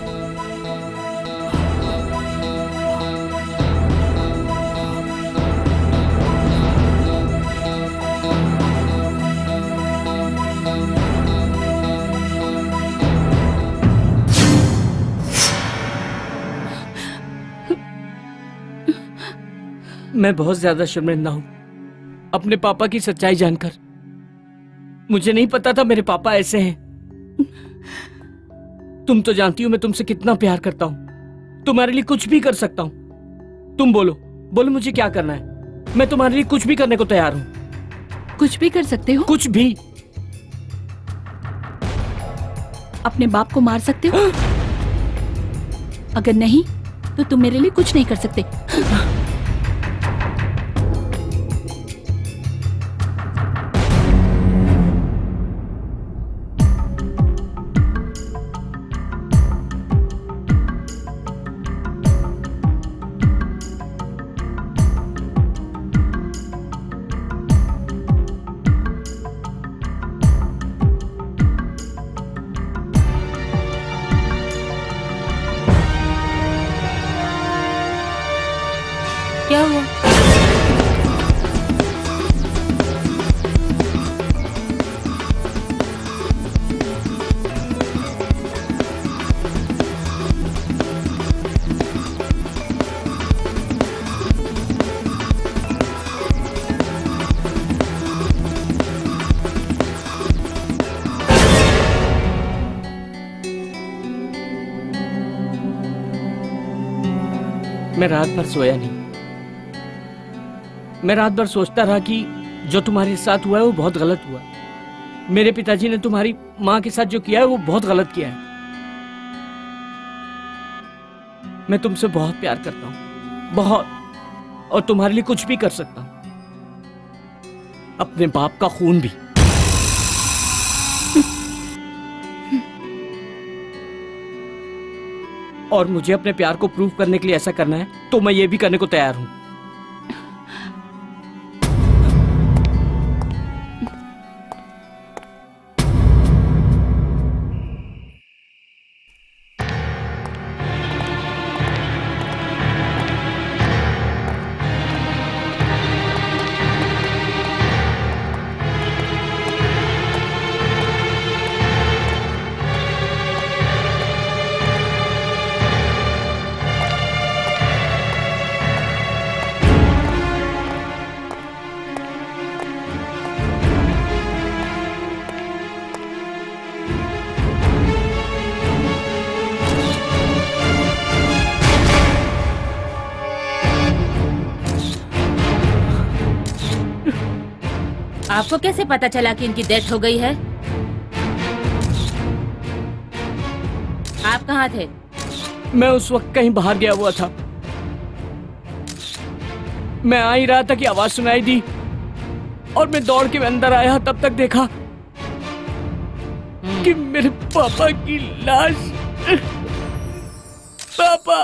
मैं बहुत ज्यादा शर्मिंदा हूं अपने पापा की सच्चाई जानकर। मुझे नहीं पता था मेरे पापा ऐसे हैं। तुम तो जानती हो मैं तुमसे कितना प्यार करता हूं, तुम्हारे लिए कुछ भी कर सकता हूं। तुम बोलो बोलो मुझे क्या करना है, मैं तुम्हारे लिए कुछ भी करने को तैयार हूं। कुछ भी कर सकते हो? कुछ भी। अपने बाप को मार सकते हो? अगर नहीं तो तुम मेरे लिए कुछ नहीं कर सकते। क्या हुआ? मैं रात भर सोया नहीं। मैं रात भर सोचता रहा कि जो तुम्हारे साथ हुआ है वो बहुत गलत हुआ। मेरे पिताजी ने तुम्हारी माँ के साथ जो किया है वो बहुत गलत किया है। मैं तुमसे बहुत प्यार करता हूँ, बहुत, और तुम्हारे लिए कुछ भी कर सकता हूँ, अपने बाप का खून भी। और मुझे अपने प्यार को प्रूव करने के लिए ऐसा करना है तो मैं ये भी करने को तैयार हूं। आपको कैसे पता चला कि इनकी डेथ हो गई है? आप कहाँ थे? मैं उस वक्त कहीं बाहर गया हुआ था। मैं आ ही रहा था कि आवाज सुनाई दी और मैं दौड़ के अंदर आया। तब तक देखा कि मेरे पापा की लाश। पापा।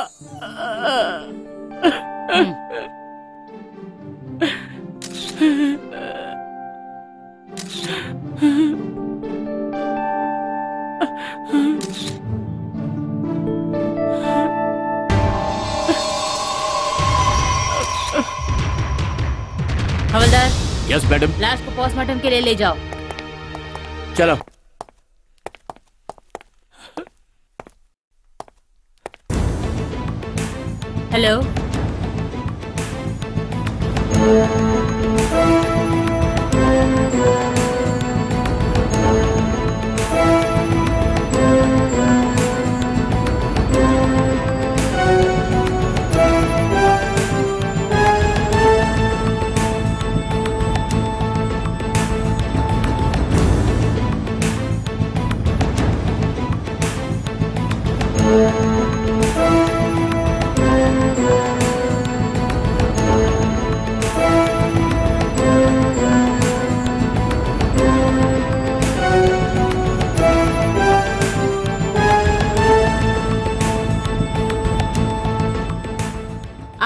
हवलदार। Yes madam. लाश को पोस्टमार्टम के लिए ले जाओ। चलो। हेलो।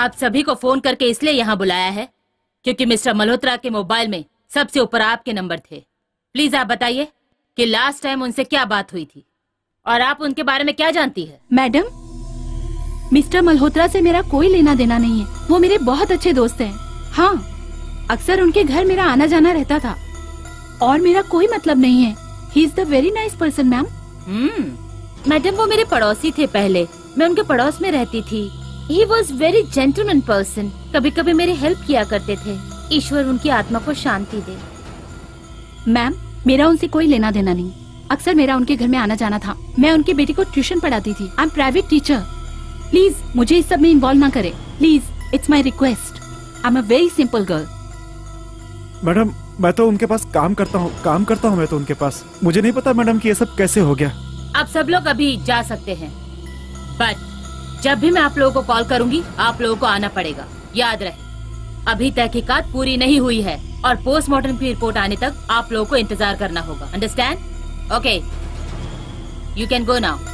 आप सभी को फोन करके इसलिए यहाँ बुलाया है क्योंकि मिस्टर मल्होत्रा के मोबाइल में सबसे ऊपर आपके नंबर थे। प्लीज आप बताइए कि लास्ट टाइम उनसे क्या बात हुई थी और आप उनके बारे में क्या जानती है? मैडम, मिस्टर मल्होत्रा से मेरा कोई लेना देना नहीं है। वो मेरे बहुत अच्छे दोस्त हैं। हाँ, अक्सर उनके घर मेरा आना जाना रहता था और मेरा कोई मतलब नहीं है। He is the very nice person ma'am. Hmm, madam वो मेरे पड़ोसी थे पहले, मैं उनके पड़ोस में रहती थी। He was very gentleman person, कभी कभी मेरी हेल्प किया करते थे। ईश्वर उनकी आत्मा को शांति दे। मैम, मेरा उनसे कोई लेना देना नहीं। अक्सर मेरा उनके घर में आना जाना था। मैं उनकी बेटी को ट्यूशन पढ़ाती थी। I am private teacher. Please मुझे इस सब में इन्वॉल्व ना करें। Please, it's my request. I am a very simple girl. Madam, मैं तो उनके पास काम करता हूँ काम करता हूँ मैं तो उनके पास। मुझे नहीं पता मैडम कि ये सब कैसे हो गया। आप सब लोग अभी जा सकते हैं, बट जब भी मैं आप लोगों को कॉल करूंगी आप लोगों को आना पड़ेगा। याद रहे, अभी तहकीकात पूरी नहीं हुई है और पोस्टमार्टम की रिपोर्ट आने तक आप लोगों को इंतजार करना होगा। Understand? Okay, you can go now.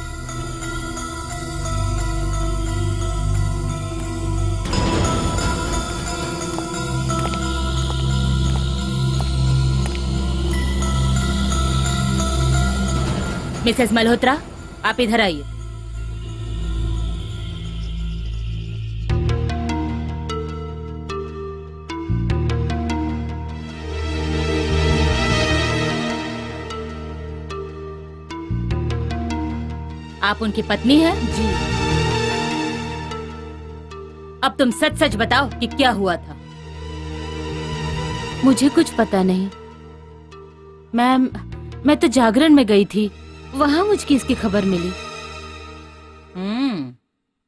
Missus Malhotra, आप इधर आइए। आप उनकी पत्नी हैं? जी। अब तुम सच सच बताओ कि क्या हुआ था। मुझे कुछ पता नहीं मैम, मैं तो जागरण में गई थी, वहां मुझे इसकी खबर मिली। हम्म,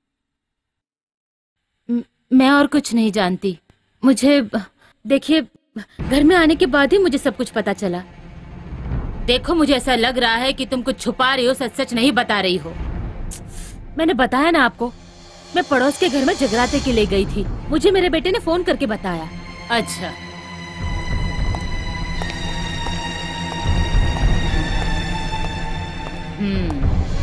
मैं और कुछ नहीं जानती। मुझे देखिए, घर में आने के बाद ही मुझे सब कुछ पता चला। देखो, मुझे ऐसा लग रहा है कि तुम कुछ छुपा रही हो, सच सच नहीं बता रही हो। मैंने बताया ना आपको, मैं पड़ोस के घर में जगराते के लिए गई थी। मुझे मेरे बेटे ने फोन करके बताया। अच्छा, हम्म,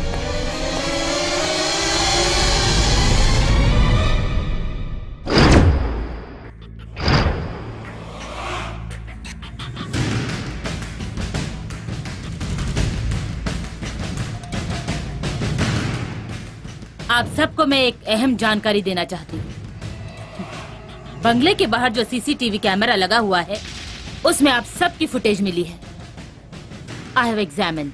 आप सबको मैं एक अहम जानकारी देना चाहती हूँ। बंगले के बाहर जो सीसीटीवी कैमरा लगा हुआ है, उसमें आप सबकी फुटेज मिली है। I have examined.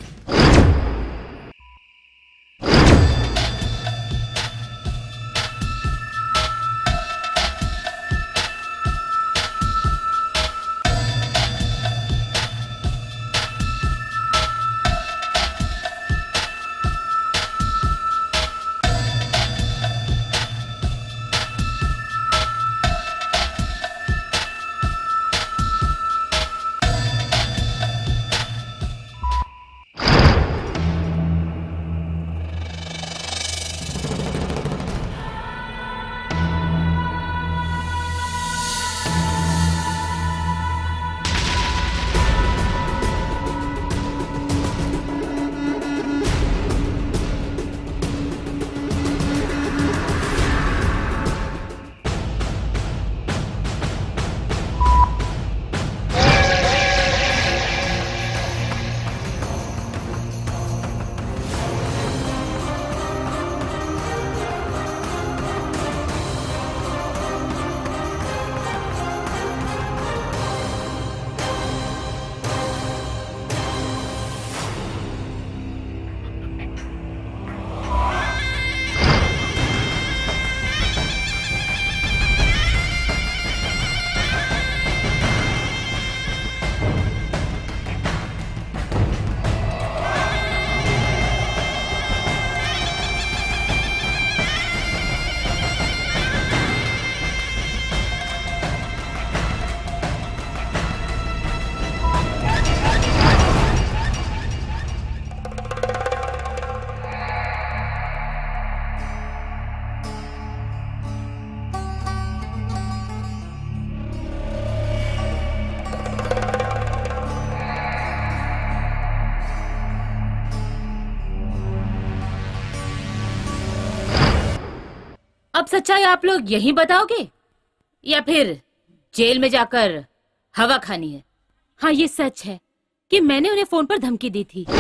सच्चाई आप लोग यहीं बताओगे या फिर जेल में जाकर हवा खानी है? हाँ, ये सच है कि मैंने उन्हें फोन पर धमकी दी थी।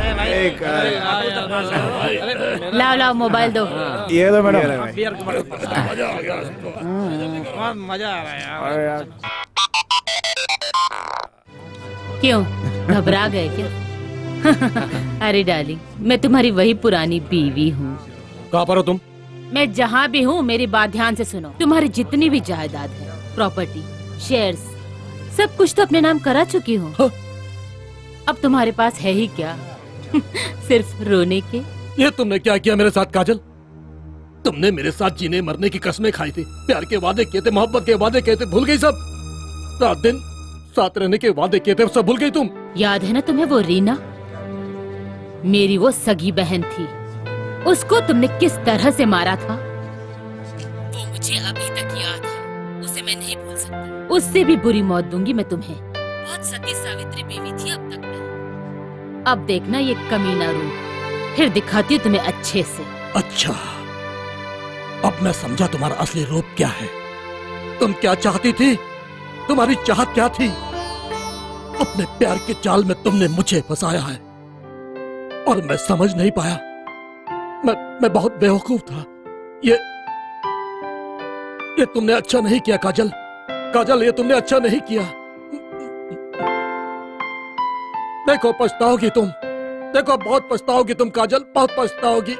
लाओ लाओ मोबाइल दो। ये दो मैडम। मजा आ रहा है यार। क्यों, घबरा गए क्या? अरे डार्लिंग, मैं तुम्हारी वही पुरानी बीवी हूँ। कहाँ पर हो तुम? मैं जहाँ भी हूँ मेरी बात ध्यान से सुनो। तुम्हारी जितनी भी जायदाद है, प्रॉपर्टी, शेयर्स, सब कुछ तो अपने नाम करा चुकी हूँ। हाँ? अब तुम्हारे पास है ही क्या? सिर्फ रोने के। ये तुमने क्या किया मेरे साथ काजल? तुमने मेरे साथ जीने मरने की कसमें खाई थी, प्यार के वादे किए थे, मोहब्बत के वादे किए थे, भूल गई सब? रात दिन साथ रहने के वादे किए थे, सब भूल गई तुम? याद है ना तुम्हें वो रीना, मेरी वो सगी बहन थी, उसको तुमने किस तरह से मारा था वो मुझे अभी तक याद है। उसे मैं नहीं भूल सकती। उससे भी बुरी मौत दूंगी मैं तुम्हें। बहुत सती सावित्री बीवी थी अब तक मैं। अब देखना ये कमीना रूप, फिर दिखाती हूँ तुम्हें अच्छे से। अच्छा, अब मैं समझा तुम्हारा असली रूप क्या है। तुम क्या चाहती थी? तुम्हारी चाहत क्या थी? अपने प्यार के जाल में तुमने मुझे फंसाया है और मैं समझ नहीं पाया। मैं मैं बहुत बेवकूफ था। ये ये तुमने अच्छा नहीं किया काजल। काजल, ये तुमने अच्छा नहीं किया। देखो पछताओगी तुम, देखो बहुत पछताओगी तुम काजल, बहुत पछताओगी।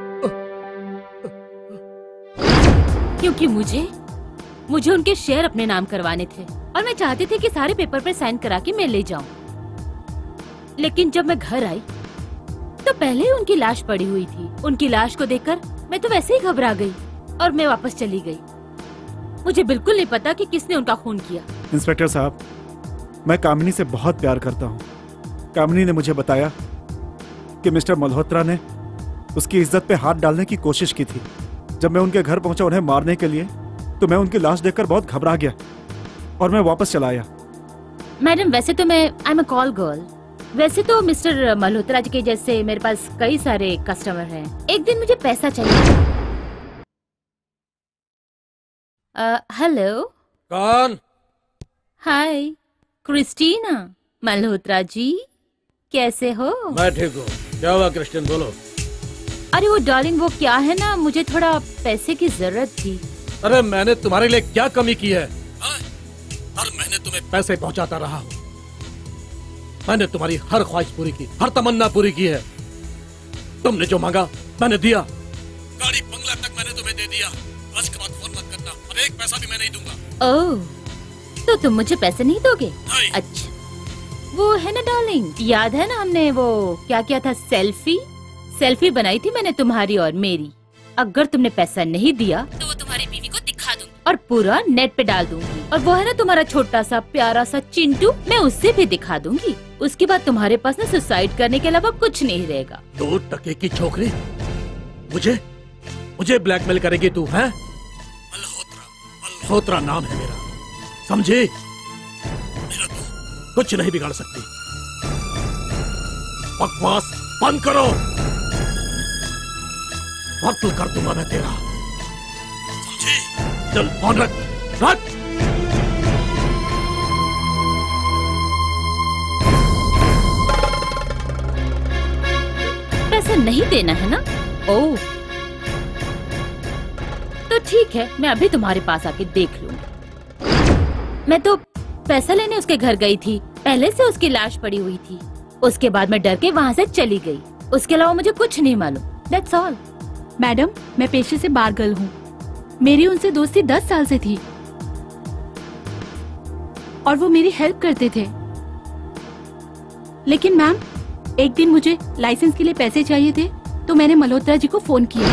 क्योंकि मुझे मुझे उनके शेयर अपने नाम करवाने थे और मैं चाहती थी कि सारे पेपर पर साइन करा के मैं ले जाऊं। लेकिन जब मैं घर आई तो पहले ही उनकी लाश पड़ी हुई थी। उनकी लाश को देखकर मैं तो वैसे ही घबरा गई और मैं वापस चली गई। मुझे बिल्कुल नहीं पता कि किसने उनका खून किया। इंस्पेक्टर साहब, मैं कामिनी से बहुत प्यार करता हूँ। कामिनी ने मुझे बताया कि मिस्टर मल्होत्रा ने उसकी इज्जत पे हाथ डालने की कोशिश की थी। जब मैं उनके घर पहुंचा उन्हें मारने के लिए तो मैं उनकी लाश देखकर बहुत घबरा गया और मैं वापस चला आया। मैडम, वैसे तो मैं I am a call girl. वैसे तो मिस्टर मल्होत्रा जी के जैसे मेरे पास कई सारे कस्टमर हैं। एक दिन मुझे पैसा चाहिए। हेलो। कौन? हाय, क्रिस्टीना। मल्होत्रा जी कैसे हो? मैं ठीक हूँ। क्या हुआ क्रिस्टीन, बोलो। अरे वो डार्लिंग, वो क्या है ना, मुझे थोड़ा पैसे की जरूरत थी। अरे मैंने तुम्हारे लिए क्या कमी की है? हर महीने तुम्हें पैसे पहुंचाता रहा हूँ। मैंने तुम्हारी हर ख्वाहिश पूरी की, हर तमन्ना पूरी की है। तुमने जो मांगा मैंने दिया। गाड़ी बंगला तक मैंने तुम्हें दे दिया। आज के बाद फोन मत करना और एक पैसा भी मैं नहीं दूंगा। ओह, तो तुम मुझे पैसे नहीं दोगे? अच्छा, वो है ना डार्लिंग, याद है ना हमने वो क्या किया था? सेल्फी सेल्फी बनाई थी मैंने तुम्हारी और मेरी। अगर तुमने पैसा नहीं दिया तो वो तुम्हारी बीवी को दिखा दूंगी और पूरा नेट पे डाल दूंगी। और वो है ना तुम्हारा छोटा सा प्यारा सा चिंटू, मैं उससे भी दिखा दूंगी। उसके बाद तुम्हारे पास ना सुसाइड करने के अलावा कुछ नहीं रहेगा। दो टके की छोकरी मुझे मुझे ब्लैकमेल करेगी तू, है? मल्होत्रा, मल्होत्रा नाम है मेरा, समझे? मेरा तू कुछ नहीं बिगाड़ सकती। बकवास बंद करो, वक्त कर दूंगा मैं तेरा, समझे? चल फोन रख, रख। पैसा नहीं देना है ना? ओह, तो ठीक है, मैं अभी तुम्हारे पास आके देख लूंगी। मैं तो पैसा लेने उसके घर गई थी, पहले से उसकी लाश पड़ी हुई थी। उसके बाद मैं डर के वहाँ से चली गई। उसके अलावा मुझे कुछ नहीं मालूम। That's all। मैडम, मैं पेशे से बार गर्ल हूँ। मेरी उनसे दोस्ती दस साल से थी और वो मेरी हेल्प करते थे। लेकिन मैम, एक दिन मुझे लाइसेंस के लिए पैसे चाहिए थे तो मैंने मल्होत्रा जी को फोन किया।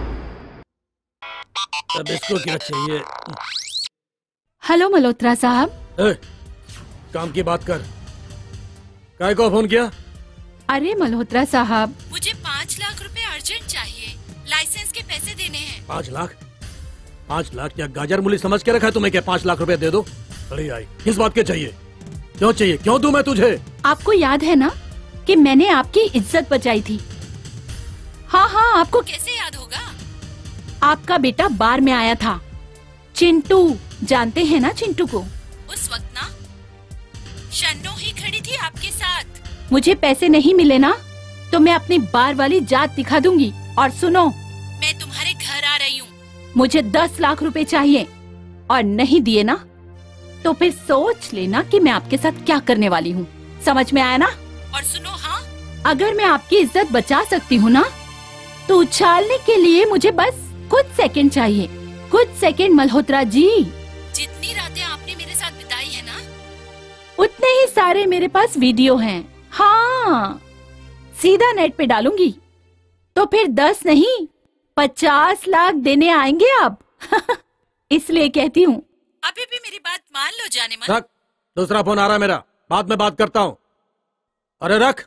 अब इसको क्या चाहिए? हेलो मल्होत्रा साहब। ए, काम की बात कर। काय को फोन किया? अरे मल्होत्रा साहब, मुझे पाँच लाख रुपए अर्जेंट चाहिए। लाइसेंस के पैसे देने हैं। पाँच लाख? पाँच लाख क्या गाजर मूली समझ के रखा है तुम्हें? क्या पाँच लाख रुपए दे दो? अरे आई, किस बात के चाहिए? क्यों चाहिए? क्यों दूं मैं तुझे? आपको याद है ना कि मैंने आपकी इज्जत बचाई थी? हाँ हाँ, आपको कैसे याद होगा? आपका बेटा बार में आया था। चिंटू, जानते हैं ना चिंटू को? उस वक्त ना शन्नो ही खड़ी थी आपके साथ। मुझे पैसे नहीं मिले ना तो मैं अपनी बार वाली जात दिखा दूंगी। और सुनो, मैं तुम्हारे घर आ रही हूँ। मुझे दस लाख रुपए चाहिए और नहीं दिए ना तो फिर सोच लेना कि मैं आपके साथ क्या करने वाली हूँ। समझ में आया ना? और सुनो, हाँ, अगर मैं आपकी इज्जत बचा सकती हूँ ना तो उछालने के लिए मुझे बस कुछ सेकंड चाहिए। कुछ सेकंड मल्होत्रा जी। जितनी रातें आपने मेरे साथ बिताई है ना उतने ही सारे मेरे पास वीडियो हैं। हाँ, सीधा नेट पे डालूंगी तो फिर दस नहीं पचास लाख देने आएंगे आप। इसलिए कहती हूँ अभी भी मेरी बात मान लो जाने मन। रख, दूसरा फोन आ रहा है मेरा, बाद में बात करता हूँ। अरे रख।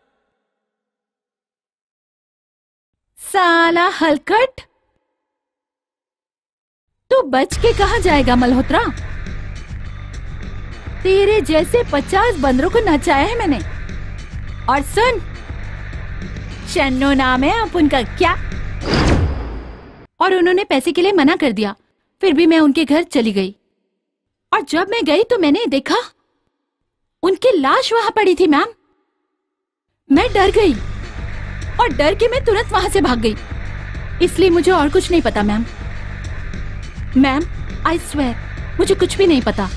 साला हलकट, तू बच के कहाँ जाएगा मल्होत्रा? तेरे जैसे पचास बंदरों को नचाया है मैंने। और सुन, शन्नो नाम है आप उनका, क्या? और उन्होंने पैसे के लिए मना कर दिया। फिर भी मैं उनके घर चली गई और जब मैं गई तो मैंने देखा उनकी लाश वहां पड़ी थी। मैम, मैं डर गई और डर के मैं तुरंत वहां से भाग गई। इसलिए मुझे और कुछ नहीं पता मैम। मैम, आई स्वेयर मुझे कुछ भी नहीं पता।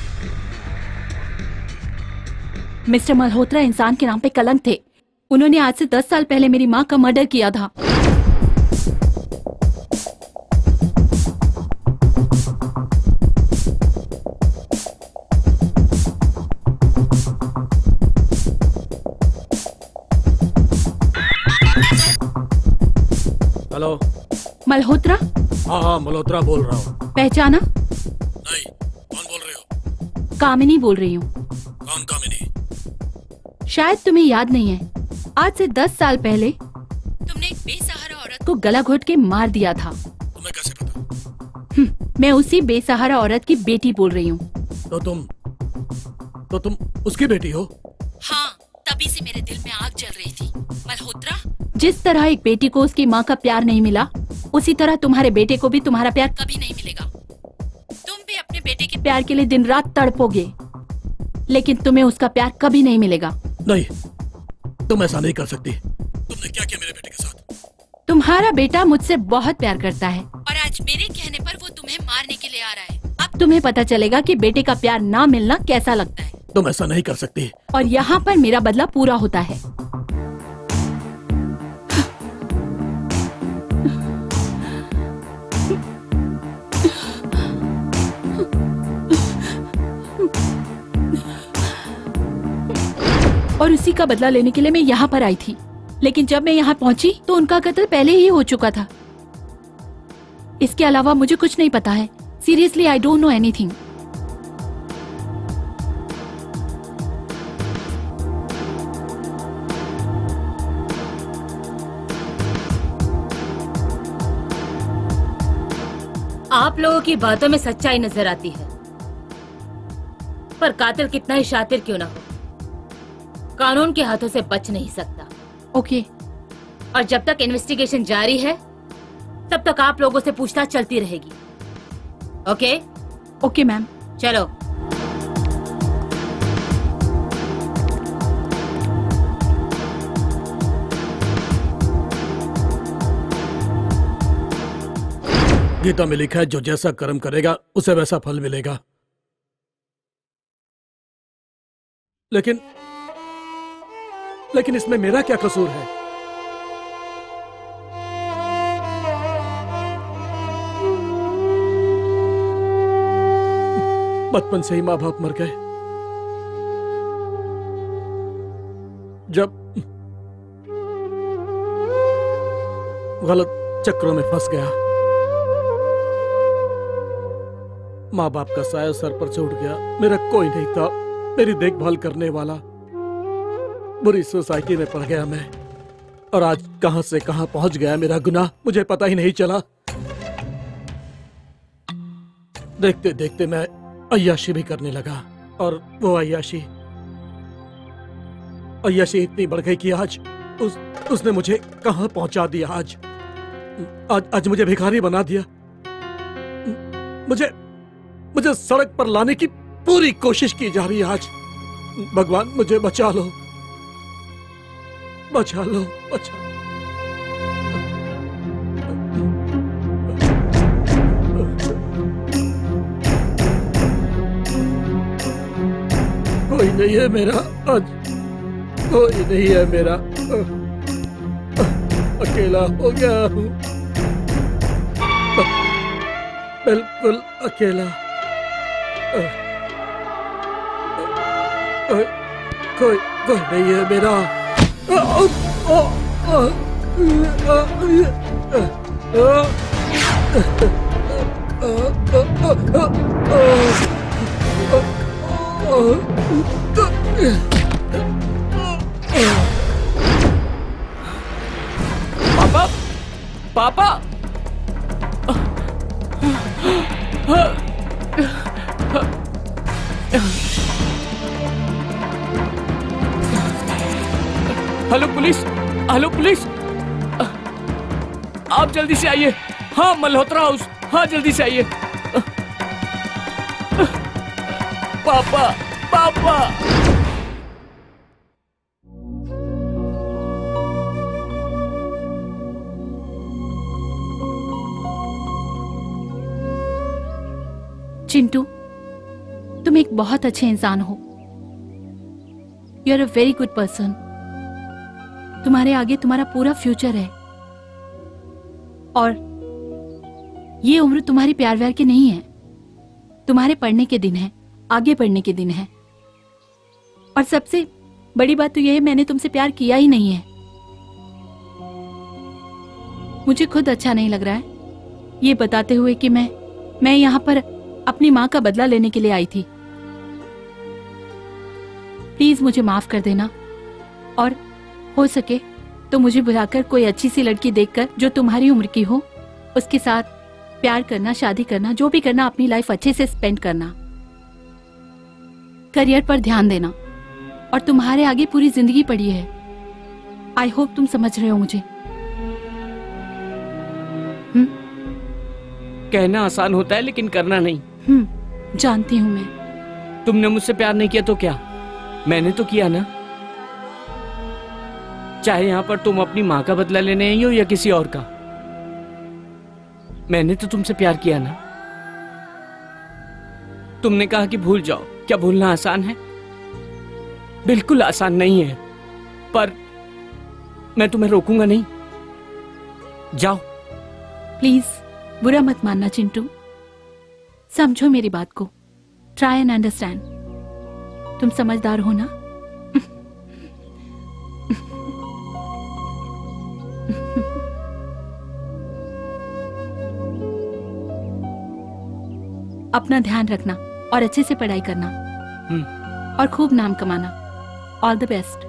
मिस्टर मल्होत्रा इंसान के नाम पे कलंक थे। उन्होंने आज से दस साल पहले मेरी माँ का मर्डर किया था। हेलो, मल्होत्रा? हाँ हाँ, मल्होत्रा बोल रहा हूँ। पहचाना? नहीं, कौन बोल रहे हो? कामिनी बोल रही हूँ। कौन कामिनी? शायद तुम्हें याद नहीं है, आज से दस साल पहले तुमने एक बेसहारा औरत को गला घोट के मार दिया था। तुम्हें कैसे पता? मैं उसी बेसहारा औरत की बेटी बोल रही हूँ। तो तुम तो तुम उसकी बेटी हो? हाँ, तभी से मेरे दिल में आग जल रही थी। मल्होत्रा, जिस तरह एक बेटी को उसकी माँ का प्यार नहीं मिला, उसी तरह तुम्हारे बेटे को भी तुम्हारा प्यार कभी नहीं मिलेगा। तुम भी अपने बेटे के प्यार के लिए दिन रात तड़पोगे, लेकिन तुम्हें उसका प्यार कभी नहीं मिलेगा। नहीं, तुम ऐसा नहीं कर सकती। तुमने क्या किया मेरे बेटे के साथ? तुम्हारा बेटा मुझसे बहुत प्यार करता है और आज मेरे कहने पर वो तुम्हें मारने के लिए आ रहा है। अब तुम्हें पता चलेगा कि बेटे का प्यार ना मिलना कैसा लगता है। तुम ऐसा नहीं कर सकती। और यहाँ पर मेरा बदला पूरा होता है। और उसी का बदला लेने के लिए मैं यहाँ पर आई थी, लेकिन जब मैं यहाँ पहुंची तो उनका कत्ल पहले ही हो चुका था। इसके अलावा मुझे कुछ नहीं पता है। Seriously, I don't know anything. आप लोगों की बातों में सच्चाई नजर आती है, पर कातिल कितना ही शातिर क्यों ना हो, कानून के हाथों से बच नहीं सकता। ओके। और जब तक इन्वेस्टिगेशन जारी है तब तक आप लोगों से पूछताछ चलती रहेगी। ओके? Okay ma'am. चलो। गीता में लिखा है, जो जैसा कर्म करेगा उसे वैसा फल मिलेगा। लेकिन लेकिन इसमें मेरा क्या कसूर है? बचपन से ही माँ बाप मर गए। जब गलत चक्रों में फंस गया, माँ बाप का साया सर पर से उठ गया। मेरा कोई नहीं था मेरी देखभाल करने वाला। बुरी सोसाइटी में पड़ गया मैं, और आज कहां से कहां पहुंच गया मेरा गुनाह मुझे पता ही नहीं चला। देखते देखते मैं अय्याशी भी करने लगा, और वो अय्याशी अय्याशी इतनी बढ़ गई कि आज उस उसने मुझे कहां पहुंचा दिया। आज आज, आज मुझे भिखारी बना दिया। मुझे मुझे सड़क पर लाने की पूरी कोशिश की जा रही है आज। भगवान मुझे बचा लो, बचा लो, बचा लो। कोई नहीं है मेरा आज, कोई नहीं है मेरा, अकेला हो गया हूँ, बिल्कुल अकेला। कोई कोई नहीं है मेरा। पापा, पापा, हेलो पुलिस, हेलो पुलिस, आप जल्दी से आइए। हाँ, मल्होत्रा हाउस। हाँ, जल्दी से आइए। पापा, पापा। चिंटू, तुम एक बहुत अच्छे इंसान हो। You are a very good person. तुम्हारे आगे तुम्हारा पूरा फ्यूचर है और ये उम्र तुम्हारी प्यार व्यार की नहीं है। तुम्हारे पढ़ने के दिन है, आगे बढ़ने के दिन है। और सबसे बड़ी बात तो यह है, मैंने तुमसे प्यार किया ही नहीं है। मुझे खुद अच्छा नहीं लग रहा है ये बताते हुए कि मैं मैं यहाँ पर अपनी माँ का बदला लेने के लिए आई थी। प्लीज मुझे माफ कर देना और हो सके तो मुझे बुलाकर कोई अच्छी सी लड़की देखकर जो तुम्हारी उम्र की हो, उसके साथ प्यार करना, शादी करना, जो भी करना, अपनी लाइफ अच्छे से स्पेंड करना। करियर पर ध्यान देना और तुम्हारे आगे पूरी जिंदगी पड़ी है। आई होप तुम समझ रहे हो मुझे। हम्म? कहना आसान होता है लेकिन करना नहीं। हम्म, जानती हूँ मैं। तुमने मुझसे प्यार नहीं किया तो क्या, मैंने तो किया ना। चाहे यहाँ पर तुम अपनी माँ का बदला लेने आई हो या किसी और का, मैंने तो तुमसे प्यार किया ना। तुमने कहा कि भूल जाओ। क्या भूलना आसान है? बिल्कुल आसान नहीं है, पर मैं तुम्हें रोकूंगा नहीं। जाओ। प्लीज बुरा मत मानना चिंटू, समझो मेरी बात को। Try and understand. तुम समझदार हो ना? अपना ध्यान रखना और अच्छे से पढ़ाई करना और खूब नाम कमाना। All the best.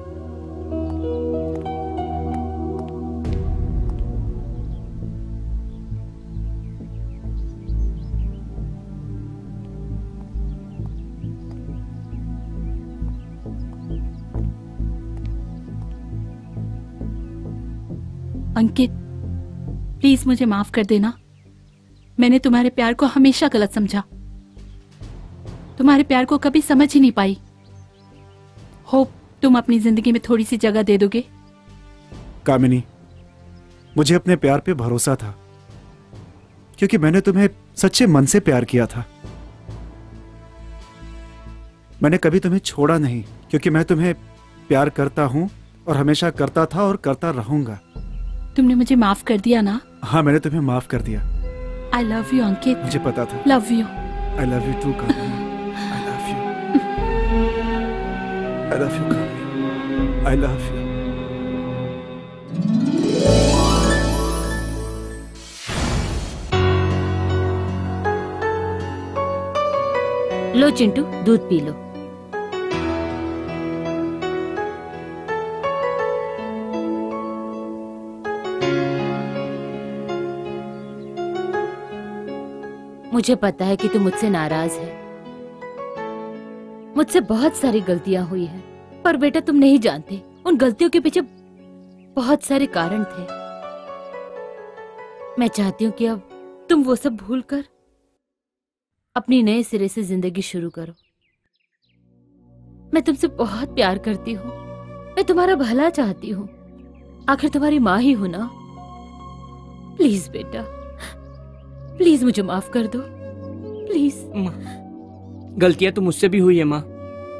Ankit, please मुझे माफ कर देना। मैंने तुम्हारे प्यार को हमेशा गलत समझा, तुम्हारे प्यार को कभी समझ ही नहीं पाई। होप तुम अपनी जिंदगी में थोड़ी सी जगह दे दोगे। कामिनी, मुझे अपने प्यार पे भरोसा था क्योंकि मैंने तुम्हें सच्चे मन से प्यार किया था। मैंने कभी तुम्हें छोड़ा नहीं क्योंकि मैं तुम्हें प्यार करता हूं और हमेशा करता था और करता रहूंगा। तुमने मुझे माफ कर दिया ना? हाँ, मैंने तुम्हें माफ कर दिया। I love you Ankit. मुझे पता था। Love you. I love you too Kamini. I love you. I love you Kamini. I love you. लो चिंटू, दूध पी लो। मुझे पता है कि तू मुझसे नाराज है। मुझसे बहुत सारी गलतियां हुई हैं, पर बेटा तुम नहीं जानते उन गलतियों के पीछे बहुत सारे कारण थे। मैं चाहती हूँ कि अब तुम वो सब भूलकर अपनी नए सिरे से जिंदगी शुरू करो। मैं तुमसे बहुत प्यार करती हूँ, मैं तुम्हारा भला चाहती हूँ, आखिर तुम्हारी माँ ही हूं ना। प्लीज बेटा, प्लीज मुझे माफ कर दो, प्लीज। माँ, गलतियां तो मुझसे भी हुई है माँ।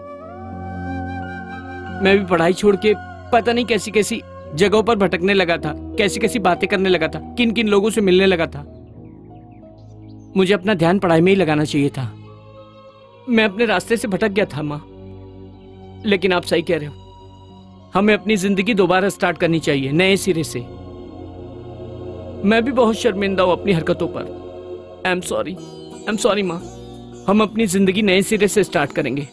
मैं भी पढ़ाई छोड़ के पता नहीं कैसी कैसी जगहों पर भटकने लगा था, कैसी कैसी बातें करने लगा था, किन किन लोगों से मिलने लगा था। मुझे अपना ध्यान पढ़ाई में ही लगाना चाहिए था। मैं अपने रास्ते से भटक गया था माँ। लेकिन आप सही कह रहे हो, हमें अपनी जिंदगी दोबारा स्टार्ट करनी चाहिए नए सिरे से। मैं भी बहुत शर्मिंदा हूं अपनी हरकतों पर। I am sorry, I am sorry माँ। हम अपनी जिंदगी नए सिरे से स्टार्ट करेंगे।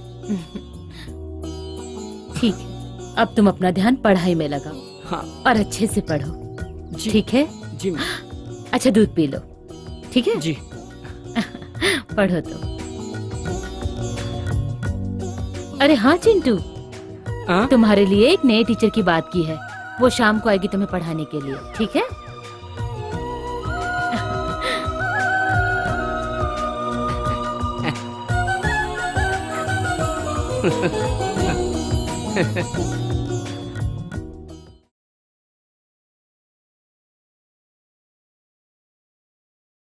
ठीक है, अब तुम अपना ध्यान पढ़ाई में लगाओ। हाँ, और अच्छे से पढ़ो, ठीक है? जी माँ। अच्छा, दूध पी लो, ठीक है? जी। पढ़ो तो। अरे हाँ चिंटू, हाँ? तुम्हारे लिए एक नए टीचर की बात की है। वो शाम को आएगी तुम्हें पढ़ाने के लिए, ठीक है?